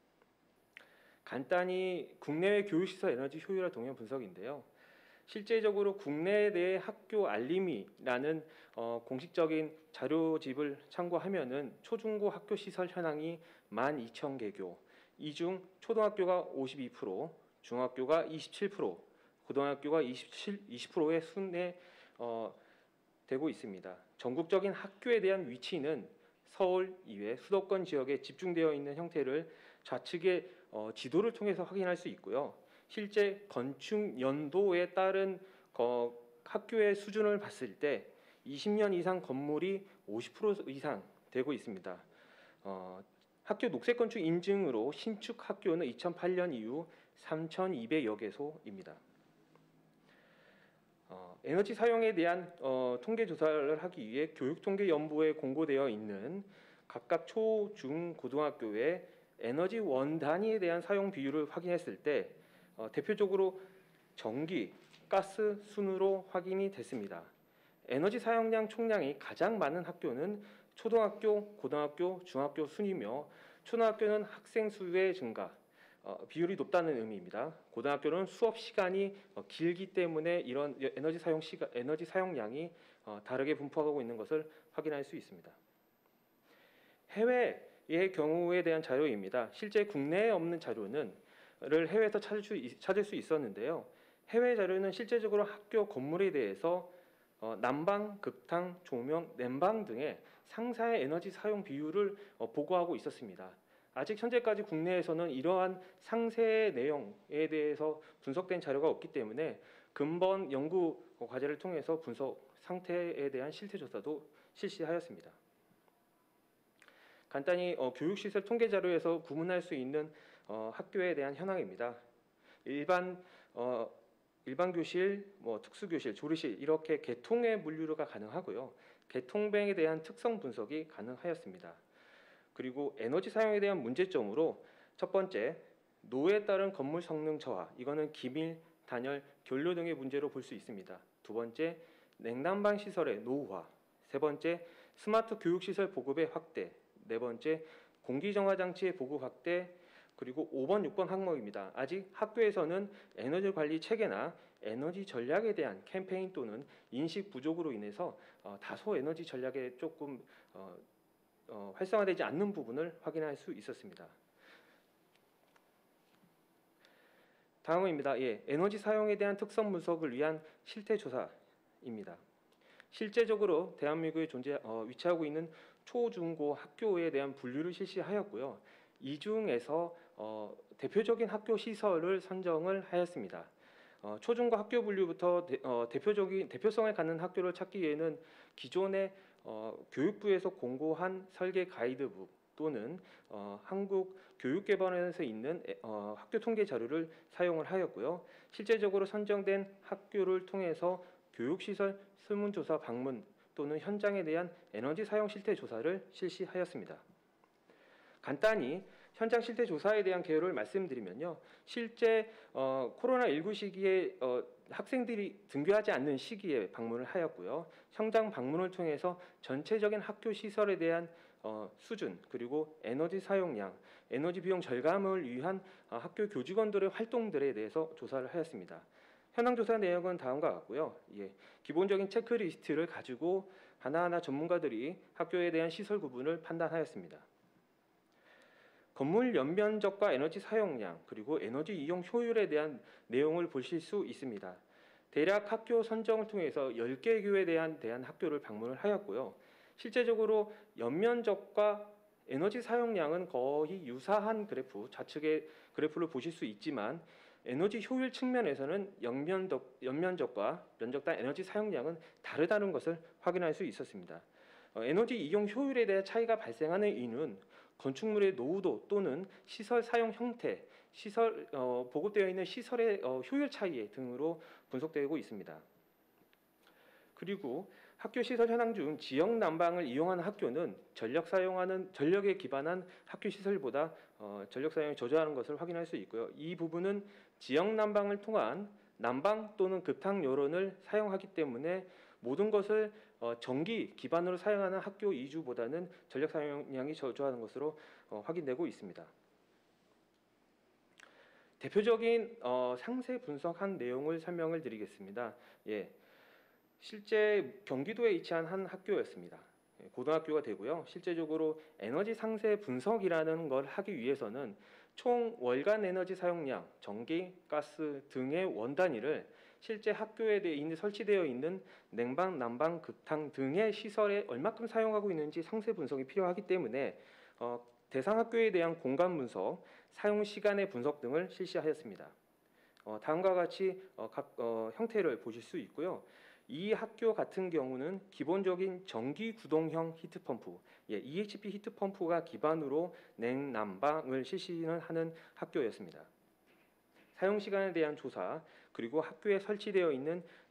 간단히 국내외 교육시설 에너지 효율화 동향 분석인데요. 실제적으로 국내 내 학교 알림이라는 어, 공식적인 자료집을 참고하면은 초중고 학교 시설 현황이 만 이천 개교, 이 중 초등학교가 오십이 퍼센트, 중학교가 이십칠 퍼센트, 고등학교가 이십칠, 이십 퍼센트의 순에 어, 되고 있습니다. 전국적인 학교에 대한 위치는 서울 이외 수도권 지역에 집중되어 있는 형태를 좌측의 어, 지도를 통해서 확인할 수 있고요. 실제 건축 연도에 따른 어, 학교의 수준을 봤을 때 이십 년 이상 건물이 오십 퍼센트 이상 되고 있습니다. 어, 학교 녹색 건축 인증으로 신축 학교는 이천팔 년 이후 삼천이백여 개소입니다. 어, 에너지 사용에 대한 어, 통계 조사를 하기 위해 교육통계연부에 공고되어 있는 각각 초, 중, 고등학교의 에너지 원 단위에 대한 사용 비율을 확인했을 때 어, 대표적으로 전기, 가스 순으로 확인이 됐습니다. 에너지 사용량 총량이 가장 많은 학교는 초등학교, 고등학교, 중학교 순이며 초등학교는 학생 수의 증가, 어, 비율이 높다는 의미입니다. 고등학교는 수업 시간이 어, 길기 때문에 이런 에너지 사용 시가, 에너지 사용량이 어, 다르게 분포하고 있는 것을 확인할 수 있습니다. 해외의 경우에 대한 자료입니다. 실제 국내에 없는 자료는 를 해외에서 찾을 수, 있, 찾을 수 있었는데요. 해외 자료는 실제적으로 학교 건물에 대해서 어, 난방, 급탕, 조명, 냉방 등의 상사의 에너지 사용 비율을 어, 보고하고 있었습니다. 아직 현재까지 국내에서는 이러한 상세 내용에 대해서 분석된 자료가 없기 때문에 근본 연구 과제를 통해서 분석 상태에 대한 실태 조사도 실시하였습니다. 간단히 어, 교육시설 통계 자료에서 구분할 수 있는 어, 학교에 대한 현황입니다. 일반 어, 일반 교실, 뭐 특수교실, 조리실 이렇게 계통의 분류가 가능하고요. 계통뱅에 대한 특성 분석이 가능하였습니다. 그리고 에너지 사용에 대한 문제점으로 첫 번째, 노에 따른 건물 성능 저하, 이거는 기밀, 단열, 결로 등의 문제로 볼 수 있습니다. 두 번째, 냉난방 시설의 노후화. 세 번째, 스마트 교육시설 보급의 확대. 네 번째, 공기정화 장치의 보급 확대. 그리고 오 번, 육 번 항목입니다. 아직 학교에서는 에너지 관리 체계나 에너지 전략에 대한 캠페인 또는 인식 부족으로 인해서 어, 다소 에너지 전략에 조금 어, 어, 활성화되지 않는 부분을 확인할 수 있었습니다. 다음입니다. 예, 에너지 사용에 대한 특성 분석을 위한 실태 조사입니다. 실제적으로 대한민국에 존재 어, 위치하고 있는 초, 중, 고 학교에 대한 분류를 실시하였고요. 이 중에서 어, 대표적인 학교 시설을 선정을 하였습니다. 어, 초중고 학교 분류부터 대, 어, 대표적인 대표성을 갖는 학교를 찾기 위해는 기존의 어, 교육부에서 공고한 설계 가이드북 또는 어, 한국교육개발원에서 있는 어, 학교 통계 자료를 사용을 하였고요. 실제적으로 선정된 학교를 통해서 교육시설 설문조사 방문 또는 현장에 대한 에너지 사용 실태 조사를 실시하였습니다. 간단히 현장 실태 조사에 대한 개요를 말씀드리면요. 실제 어, 코로나 일구 시기에 어, 학생들이 등교하지 않는 시기에 방문을 하였고요. 현장 방문을 통해서 전체적인 학교 시설에 대한 어, 수준 그리고 에너지 사용량, 에너지 비용 절감을 위한 어, 학교 교직원들의 활동들에 대해서 조사를 하였습니다. 현황 조사 내용은 다음과 같고요. 예, 기본적인 체크리스트를 가지고 하나하나 전문가들이 학교에 대한 시설 구분을 판단하였습니다. 건물 연면적과 에너지 사용량 그리고 에너지 이용 효율에 대한 내용을 보실 수 있습니다. 대략 학교 선정을 통해서 열 개 교에 대한, 대한 학교를 방문을 하였고요. 실제적으로 연면적과 에너지 사용량은 거의 유사한 그래프, 좌측의 그래프를 보실 수 있지만 에너지 효율 측면에서는 연면적, 연면적과 면적당 에너지 사용량은 다르다는 것을 확인할 수 있었습니다. 어, 에너지 이용 효율에 대해 차이가 발생하는 이유는 건축물의 노후도 또는 시설 사용 형태, 시설 어, 보급되어 있는 시설의 어, 효율 차이 등으로 분석되고 있습니다. 그리고 학교 시설 현황 중 지역 난방을 이용하는 학교는 전력 사용하는 전력에 기반한 학교 시설보다 어, 전력 사용이 저조하는 것을 확인할 수 있고요. 이 부분은 지역 난방을 통한 난방 또는 급탕 요런을 사용하기 때문에 모든 것을 어, 전기 기반으로 사용하는 학교 이주보다는 전력 사용량이 저조하는 것으로 어, 확인되고 있습니다. 대표적인 어, 상세 분석한 내용을 설명을 드리겠습니다. 예, 실제 경기도에 위치한 한 학교였습니다. 고등학교가 되고요. 실제적으로 에너지 상세 분석이라는 걸 하기 위해서는 총 월간 에너지 사용량, 전기, 가스 등의 원 단위를 실제 학교에 있는 설치되어 있는 냉방, 난방, 급탕 등의 시설에 얼마큼 사용하고 있는지 상세 분석이 필요하기 때문에 어, 대상 학교에 대한 공간 분석, 사용 시간의 분석 등을 실시하였습니다. 어, 다음과 같이 어, 각 어, 형태를 보실 수 있고요. 이 학교 같은 경우는 기본적인 전기 구동형 히트펌프, 예, 이에이치피 히트펌프가 기반으로 냉난방을 실시는 하는 학교였습니다. 사용 시간에 대한 조사, 그리고 학교에 설치되어 있는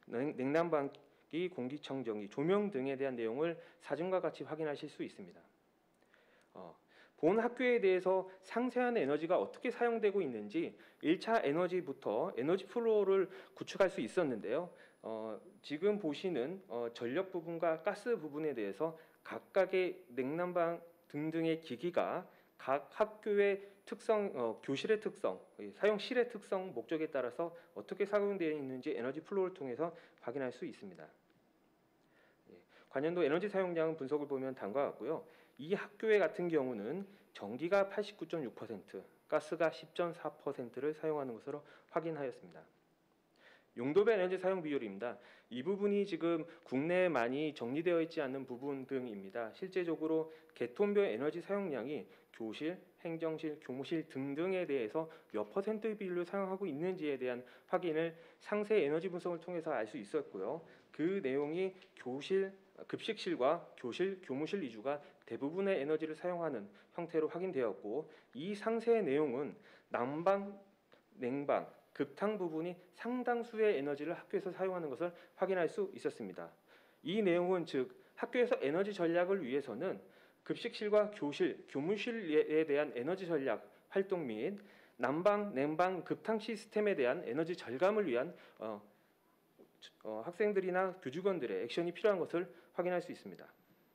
냉- 냉난방기, 공기청정기, 조명 등에 대한 내용을 사진과 같이 확인하실 수 있습니다. 어, 본 학교에 대해서 상세한 에너지가 어떻게 사용되고 있는지 일 차 에너지부터 에너지 플로우를 구축할 수 있었는데요. 어, 지금 보시는 어, 전력 부분과 가스 부분에 대해서 각각의 냉난방 등등의 기기가 각 학교의 특성, 어, 교실의 특성, 사용실의 특성, 목적에 따라서 어떻게 사용되어 있는지 에너지 플로우를 통해서 확인할 수 있습니다. 예, 관연도 에너지 사용량 분석을 보면 다음과 같고요. 이 학교의 같은 경우는 전기가 팔십구 점 육 퍼센트, 가스가 십 점 사 퍼센트를 사용하는 것으로 확인하였습니다. 용도별 에너지 사용 비율입니다. 이 부분이 지금 국내에 많이 정리되어 있지 않는 부분 등입니다. 실제적으로 개톤별 에너지 사용량이 교실, 행정실, 교무실 등등에 대해서 몇 퍼센트 비율로 사용하고 있는지에 대한 확인을 상세 에너지 분석을 통해서 알 수 있었고요. 그 내용이 교실, 급식실과 교실, 교무실 위주가 대부분의 에너지를 사용하는 형태로 확인되었고, 이 상세의 내용은 난방, 냉방, 급탕 부분이 상당수의 에너지를 학교에서 사용하는 것을 확인할 수 있었습니다. 이 내용은 즉 학교에서 에너지 전략을 위해서는 급식실과 교실, 교무실에 대한 에너지 전략 활동 및 난방, 냉방, 급탕 시스템에 대한 에너지 절감을 위한 어, 어, 학생들이나 교직원들의 액션이 필요한 것을 확인할 수 있습니다.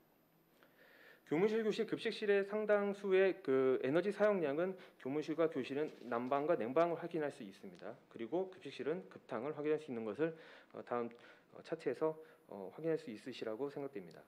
교무실, 교실, 급식실의 상당수의 그 에너지 사용량은 교무실과 교실은 난방과 냉방을 확인할 수 있습니다. 그리고 급식실은 급탕을 확인할 수 있는 것을 어, 다음 어, 차트에서 어, 확인할 수 있으시라고 생각됩니다.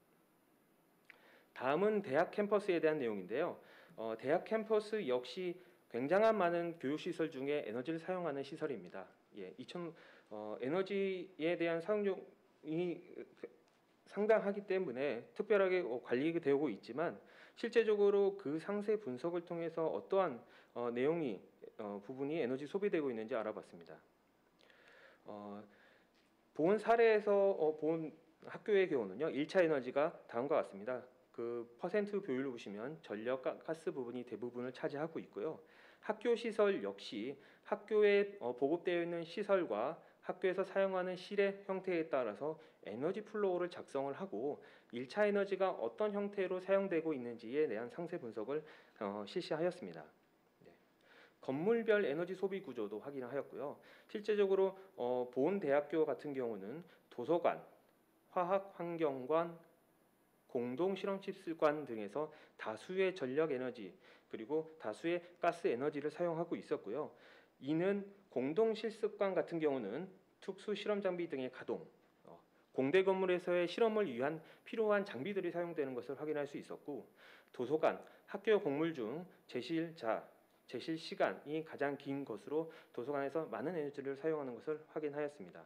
다음은 대학 캠퍼스에 대한 내용인데요. 어, 대학 캠퍼스 역시 굉장한 많은 교육시설 중에 에너지를 사용하는 시설입니다. 예, 이천 어, 에너지에 대한 사용량이 상당하기 때문에 특별하게 관리되고 있지만 실제적으로 그 상세 분석을 통해서 어떠한 어, 내용이 어, 부분이 에너지 소비되고 있는지 알아봤습니다. 어, 본 사례에서 어, 본 학교의 경우는요, 일 차 에너지가 다음과 같습니다. 그 퍼센트 비율을 보시면 전력, 가스 부분이 대부분을 차지하고 있고요. 학교 시설 역시 학교에 어, 보급되어 있는 시설과 학교에서 사용하는 실의 형태에 따라서 에너지 플로우를 작성을 하고 일 차 에너지가 어떤 형태로 사용되고 있는지에 대한 상세 분석을 어, 실시하였습니다. 네. 건물별 에너지 소비 구조도 확인하였고요. 실제적으로 어, 본 대학교 같은 경우는 도서관, 화학환경관, 공동실험실관 등에서 다수의 전력 에너지 그리고 다수의 가스 에너지를 사용하고 있었고요. 이는 공동실습관 같은 경우는 특수 실험 장비 등의 가동, 어, 공대 건물에서의 실험을 위한 필요한 장비들이 사용되는 것을 확인할 수 있었고, 도서관, 학교 공물 중 제실자, 제실 시간이 가장 긴 것으로 도서관에서 많은 에너지를 사용하는 것을 확인하였습니다.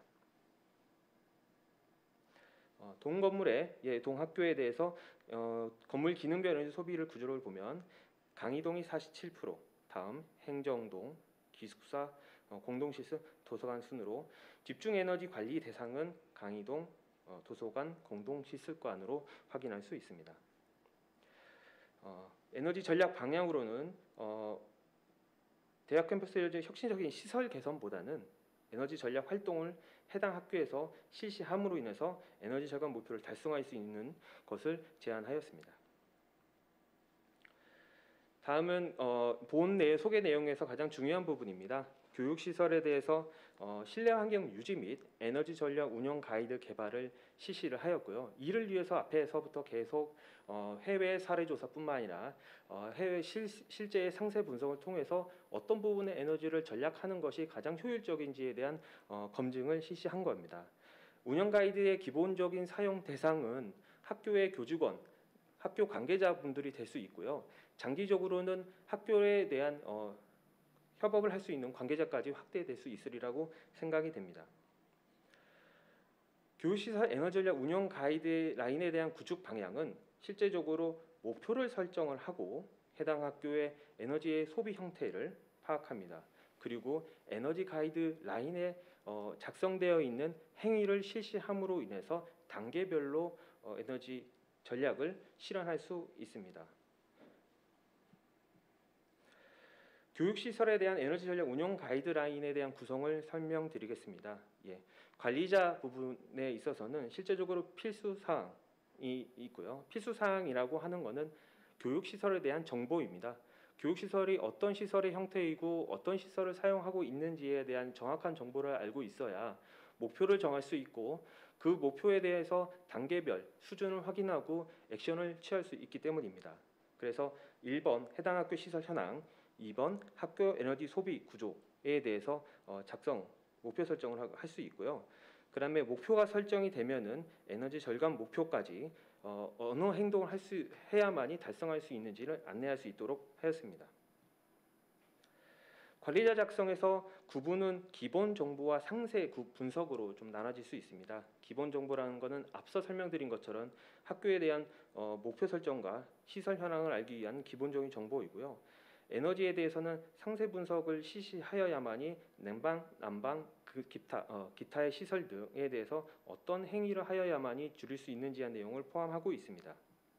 어, 동 건물의 예, 동 학교에 대해서 어, 건물 기능별 에너지 소비를 구조를 보면 강의동이 사십칠 퍼센트, 다음 행정동, 기숙사, 어, 공동시설, 도서관 순으로 집중 에너지 관리 대상은 강의동, 어, 도서관, 공동시설관으로 확인할 수 있습니다. 어, 에너지 전략 방향으로는 어, 대학 캠퍼스의 혁신적인 시설 개선보다는 에너지 전략 활동을 해당 학교에서 실시함으로 인해서 에너지 절감 목표를 달성할 수 있는 것을 제안하였습니다. 다음은 어, 본 내 소개 내용에서 가장 중요한 부분입니다. 교육시설에 대해서 어, 실내 환경 유지 및 에너지 전략 운영 가이드 개발을 실시를 하였고요. 이를 위해서 앞에서부터 계속 어, 해외 사례 조사뿐만 아니라 어, 해외 실, 실제의 상세 분석을 통해서 어떤 부분의 에너지를 전략하는 것이 가장 효율적인지에 대한 어, 검증을 실시한 겁니다. 운영 가이드의 기본적인 사용 대상은 학교의 교직원, 학교 관계자분들이 될 수 있고요. 장기적으로는 학교에 대한 어, 협업을 할 수 있는 관계자까지 확대될 수 있으리라고 생각이 됩니다. 교육시설 에너지 전략 운영 가이드라인에 대한 구축 방향은 실제적으로 목표를 설정을 하고 해당 학교의 에너지의 소비 형태를 파악합니다. 그리고 에너지 가이드라인에 어, 작성되어 있는 행위를 실시함으로 인해서 단계별로 어, 에너지 전략을 실현할 수 있습니다. 교육시설에 대한 에너지 전략 운영 가이드라인에 대한 구성을 설명드리겠습니다. 예, 관리자 부분에 있어서는 실제적으로 필수 사항이 있고요. 필수 사항이라고 하는 것은 교육 시설에 대한 정보입니다. 교육 시설이 어떤 시설의 형태이고 어떤 시설을 사용하고 있는지에 대한 정확한 정보를 알고 있어야 목표를 정할 수 있고 그 목표에 대해서 단계별 수준을 확인하고 액션을 취할 수 있기 때문입니다. 그래서 일 번 해당 학교 시설 현황, 이 번 학교 에너지 소비 구조에 대해서 작성, 목표 설정을 할 수 있고요. 그 다음에 목표가 설정이 되면은 에너지 절감 목표까지 어, 어느 행동을 할 수 해야만이 달성할 수 있는지를 안내할 수 있도록 하였습니다. 관리자 작성에서 구분은 기본 정보와 상세 분석으로 좀 나눠질 수 있습니다. 기본 정보라는 것은 앞서 설명드린 것처럼 학교에 대한 어, 목표 설정과 시설 현황을 알기 위한 기본적인 정보이고요. 에너지에 대해서는 상세 분석을 실시하여야만이 냉방, 난방, 그 기타, 어, 기타의 시설 등에 대해서 어떤 행위를 하여야만이 줄일 수 있는지의 내용을 포함하고 있습니다.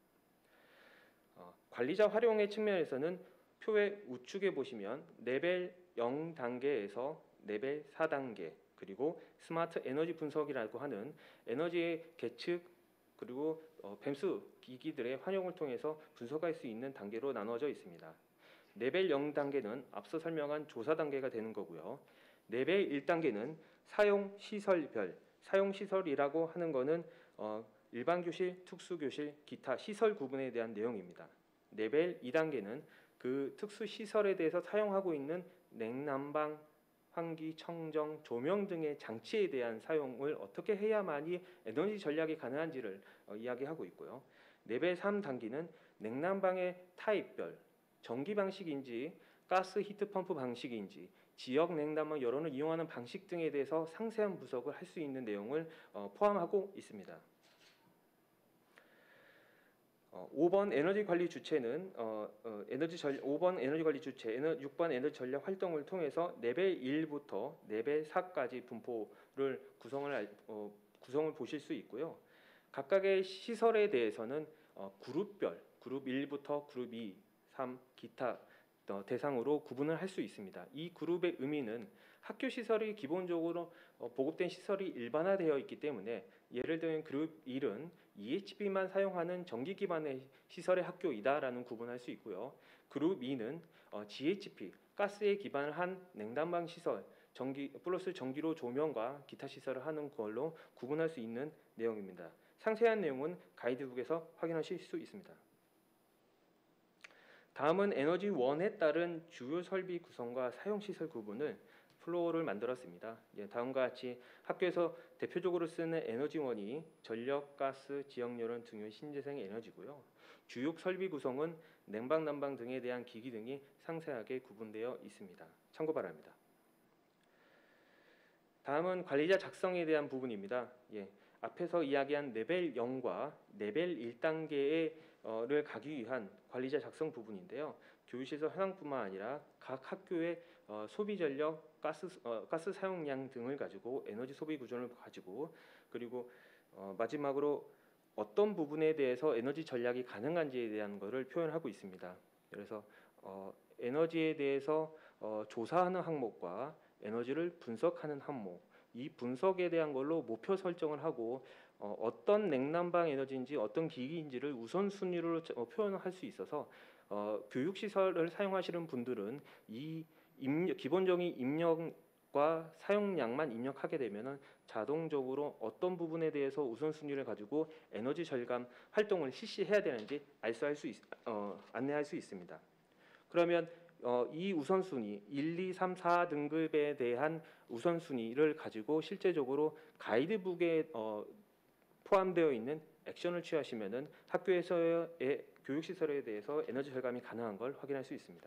어, 관리자 활용의 측면에서는 표의 우측에 보시면 레벨 영 단계에서 레벨 사 단계 그리고 스마트 에너지 분석이라고 하는 에너지의 계측 그리고 어, 뱀수 기기들의 활용을 통해서 분석할 수 있는 단계로 나누어져 있습니다. 레벨 영 단계는 앞서 설명한 조사 단계가 되는 거고요. 레벨 일 단계는 사용 시설별, 사용 시설이라고 하는 것은 어, 일반 교실, 특수 교실, 기타 시설 구분에 대한 내용입니다. 레벨 이 단계는 그 특수 시설에 대해서 사용하고 있는 냉난방, 환기, 청정, 조명 등의 장치에 대한 사용을 어떻게 해야만이 에너지 전략이 가능한지를 어, 이야기하고 있고요. 레벨 삼 단계는 냉난방의 타입별, 전기 방식인지 가스 히트펌프 방식인지 지역 냉난방 여론을 이용하는 방식 등에 대해서 상세한 분석을 할 수 있는 내용을 어, 포함하고 있습니다. 어, 오 번 에너지 관리 주체는 어, 어, 에너지 전 오 번 에너지 관리 주체, 에너, 육 번 에너지 전략 활동을 통해서 레벨 일부터 레벨 사까지 분포를 구성을 어, 구성을 보실 수 있고요. 각각의 시설에 대해서는 어, 그룹별, 그룹 일부터 그룹 이, 삼, 기타 어, 대상으로 구분을 할 수 있습니다. 이 그룹의 의미는 학교 시설이 기본적으로 어, 보급된 시설이 일반화되어 있기 때문에 예를 들면 그룹 일은 이에이치피만 사용하는 전기 기반의 시설의 학교이다라는 구분할 수 있고요. 그룹 이는 어, 지에이치피 가스에 기반을 한 냉난방 시설, 전기 플러스 전기로 조명과 기타 시설을 하는 걸로 구분할 수 있는 내용입니다. 상세한 내용은 가이드북에서 확인하실 수 있습니다. 다음은 에너지 원에 따른 주요 설비 구성과 사용 시설 구분을 플로어를 만들었습니다. 예, 다음과 같이 학교에서 대표적으로 쓰는 에너지원이 전력, 가스, 지역여론 등의 신재생 에너지고요. 주요 설비 구성은 냉방, 난방 등에 대한 기기 등이 상세하게 구분되어 있습니다. 참고 바랍니다. 다음은 관리자 작성에 대한 부분입니다. 예, 앞에서 이야기한 레벨 영과 레벨 일 단계를 가기 위한 관리자 작성 부분인데요. 교육시설 현황뿐만 아니라 각 학교의 어, 소비 전력, 가스, 어, 가스 사용량 등을 가지고 에너지 소비 구조를 가지고 그리고 어, 마지막으로 어떤 부분에 대해서 에너지 전략이 가능한지에 대한 것을 표현하고 있습니다. 그래서 어, 에너지에 대해서 어, 조사하는 항목과 에너지를 분석하는 항목, 이 분석에 대한 걸로 목표 설정을 하고 어, 어떤 냉난방 에너지인지 어떤 기기인지를 우선순위로 어, 표현할 수 있어서 어, 교육시설을 사용하시는 분들은 이 입력, 기본적인 입력과 사용량만 입력하게 되면 자동적으로 어떤 부분에 대해서 우선순위를 가지고 에너지 절감 활동을 실시해야 되는지 알수할 수 있, 어, 안내할 수 있습니다. 그러면 어, 이 우선순위 일, 이, 삼, 사 등급에 대한 우선순위를 가지고 실제적으로 가이드북에 어, 포함되어 있는 액션을 취하시면은 학교에서의 교육시설에 대해서 에너지 절감이 가능한 걸 확인할 수 있습니다.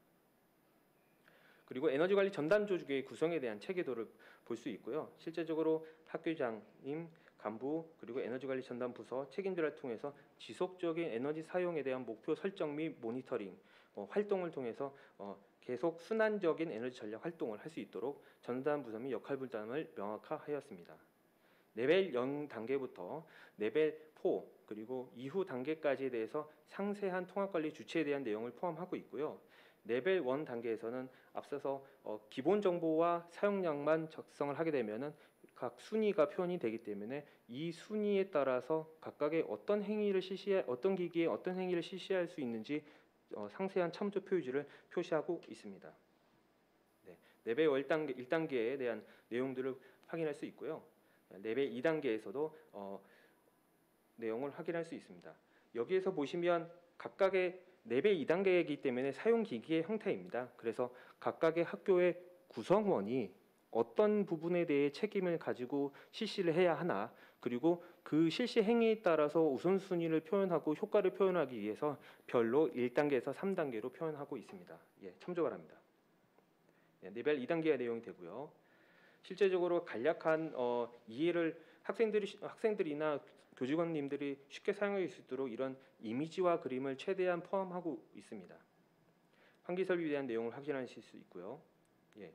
그리고 에너지 관리 전담 조직의 구성에 대한 체계도를 볼 수 있고요. 실제적으로 학교장님, 간부 그리고 에너지 관리 전담 부서 책임자를 통해서 지속적인 에너지 사용에 대한 목표 설정 및 모니터링 어, 활동을 통해서 어, 계속 순환적인 에너지 전략 활동을 할 수 있도록 전담 부서 및 역할 분담을 명확화하였습니다. 레벨 영 단계부터 레벨 사 그리고 이후 단계까지에 대해서 상세한 통합관리 주체에 대한 내용을 포함하고 있고요. 레벨 일 단계에서는 앞서서 어, 기본 정보와 사용량만 작성을 하게 되면은 각 순위가 표현이 되기 때문에 이 순위에 따라서 각각의 어떤 행위를 실시해 어떤 기기에 어떤 행위를 실시할 수 있는지 어, 상세한 참조 표시를 표시하고 있습니다. 네, 레벨 일 단계, 일 단계에 대한 내용들을 확인할 수 있고요. 레벨 이 단계에서도 어, 내용을 확인할 수 있습니다. 여기에서 보시면 각각의 레벨 이 단계이기 때문에 사용 기기의 형태입니다. 그래서 각각의 학교의 구성원이 어떤 부분에 대해 책임을 가지고 실시를 해야 하나, 그리고 그 실시 행위에 따라서 우선순위를 표현하고 효과를 표현하기 위해서 별로 일 단계에서 삼 단계로 표현하고 있습니다. 예, 참조 바랍니다. 예, 레벨 이 단계의 내용이 되고요. 실제적으로 간략한 어, 이해를 학생들이 학생들이나 교직원님들이 쉽게 사용할 수 있도록 이런 이미지와 그림을 최대한 포함하고 있습니다. 환기 설비에 대한 내용을 확인하실 수 있고요. 예.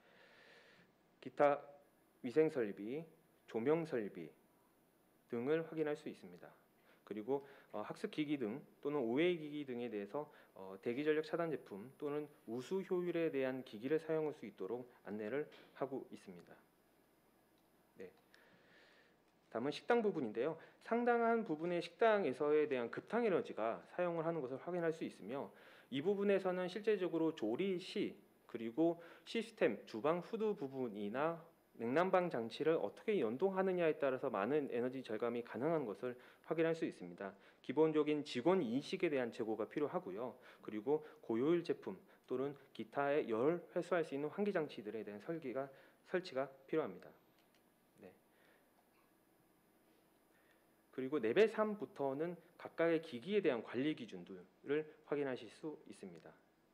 기타 위생 설비, 조명 설비 등을 확인할 수 있습니다. 그리고 어, 학습 기기 등 또는 오웨이 기기 등에 대해서 어, 대기 전력 차단 제품 또는 우수 효율에 대한 기기를 사용할 수 있도록 안내를 하고 있습니다. 네. 다음은 식당 부분인데요. 상당한 부분의 식당에서에 대한 급탕 에너지가 사용을 하는 것을 확인할 수 있으며, 이 부분에서는 실제적으로 조리 시 그리고 시스템 주방 후드 부분이나 냉난방 장치를 어떻게 연동하느냐에 따라서 많은 에너지 절감이 가능한 것을 확인할 수 있습니다. 기본적인 직원 인식에 대한 제고가 필요하고요. 그리고 고효율 제품 또는 기타의 열 회수할 수 있는 환기 장치들에 대한 설계가 설치가 필요합니다. 네. 그리고 레벨 삼부터는 각각의 기기에 대한 관리 기준들을 확인하실 수 있습니다.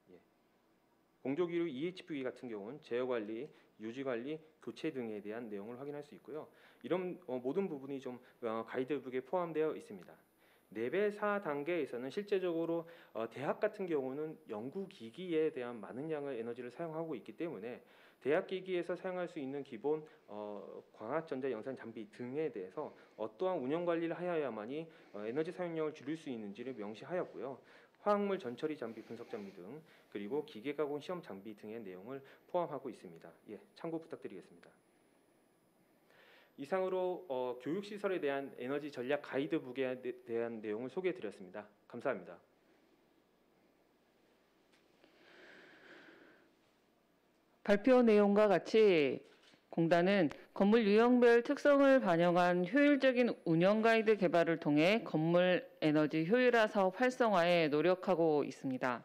공조기류 이에이치피 같은 경우는 제어 관리, 유지 관리, 교체 등에 대한 내용을 확인할 수 있고요. 이런 어, 모든 부분이 좀 어, 가이드북에 포함되어 있습니다. 레벨 사 단계에서는 실제적으로 어, 대학 같은 경우는 연구 기기에 대한 많은 양의 에너지를 사용하고 있기 때문에 대학 기기에서 사용할 수 있는 기본 어, 광학 전자 영상 장비 등에 대해서 어떠한 운영 관리를 하여야만이 어, 에너지 사용량을 줄일 수 있는지를 명시하였고요. 화학물 전처리 장비, 분석 장비 등, 그리고 기계 가공 시험 장비 등의 내용을 포함하고 있습니다. 예, 참고 부탁드리겠습니다. 이상으로 어, 교육시설에 대한 에너지 전략 가이드북에 대한 내용을 소개해드렸습니다. 감사합니다. 발표 내용과 같이 공단은 건물 유형별 특성을 반영한 효율적인 운영 가이드 개발을 통해 건물 에너지 효율화 사업 활성화에 노력하고 있습니다.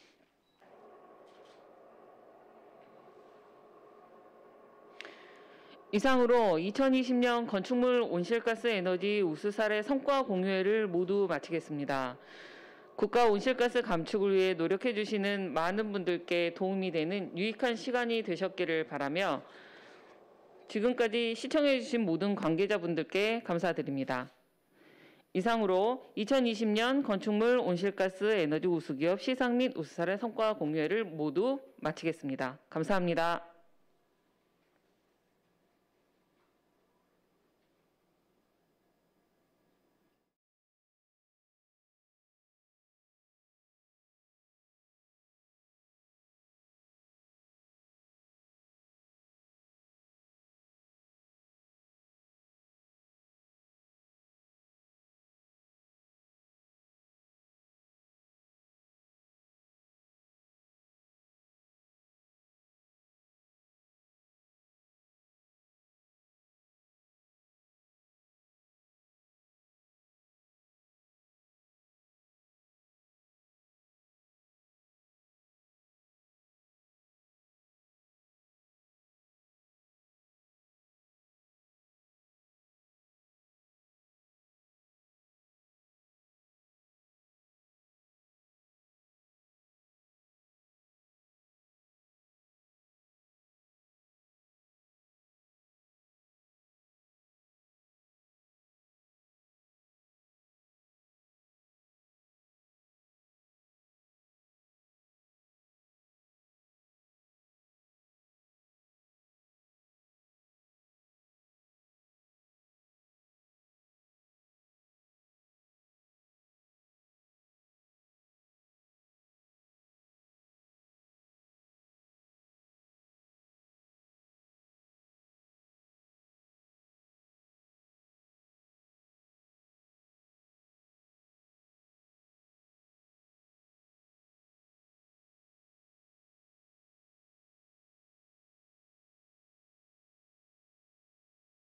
이상으로 이천이십 년 건축물 온실가스 에너지 우수 사례 성과 공유회를 모두 마치겠습니다. 국가 온실가스 감축을 위해 노력해 주시는 많은 분들께 도움이 되는 유익한 시간이 되셨기를 바라며, 지금까지 시청해 주신 모든 관계자분들께 감사드립니다. 이상으로 이천이십 년 건축물 온실가스 에너지 우수기업 시상 및 우수 사례 성과 공유회를 모두 마치겠습니다. 감사합니다.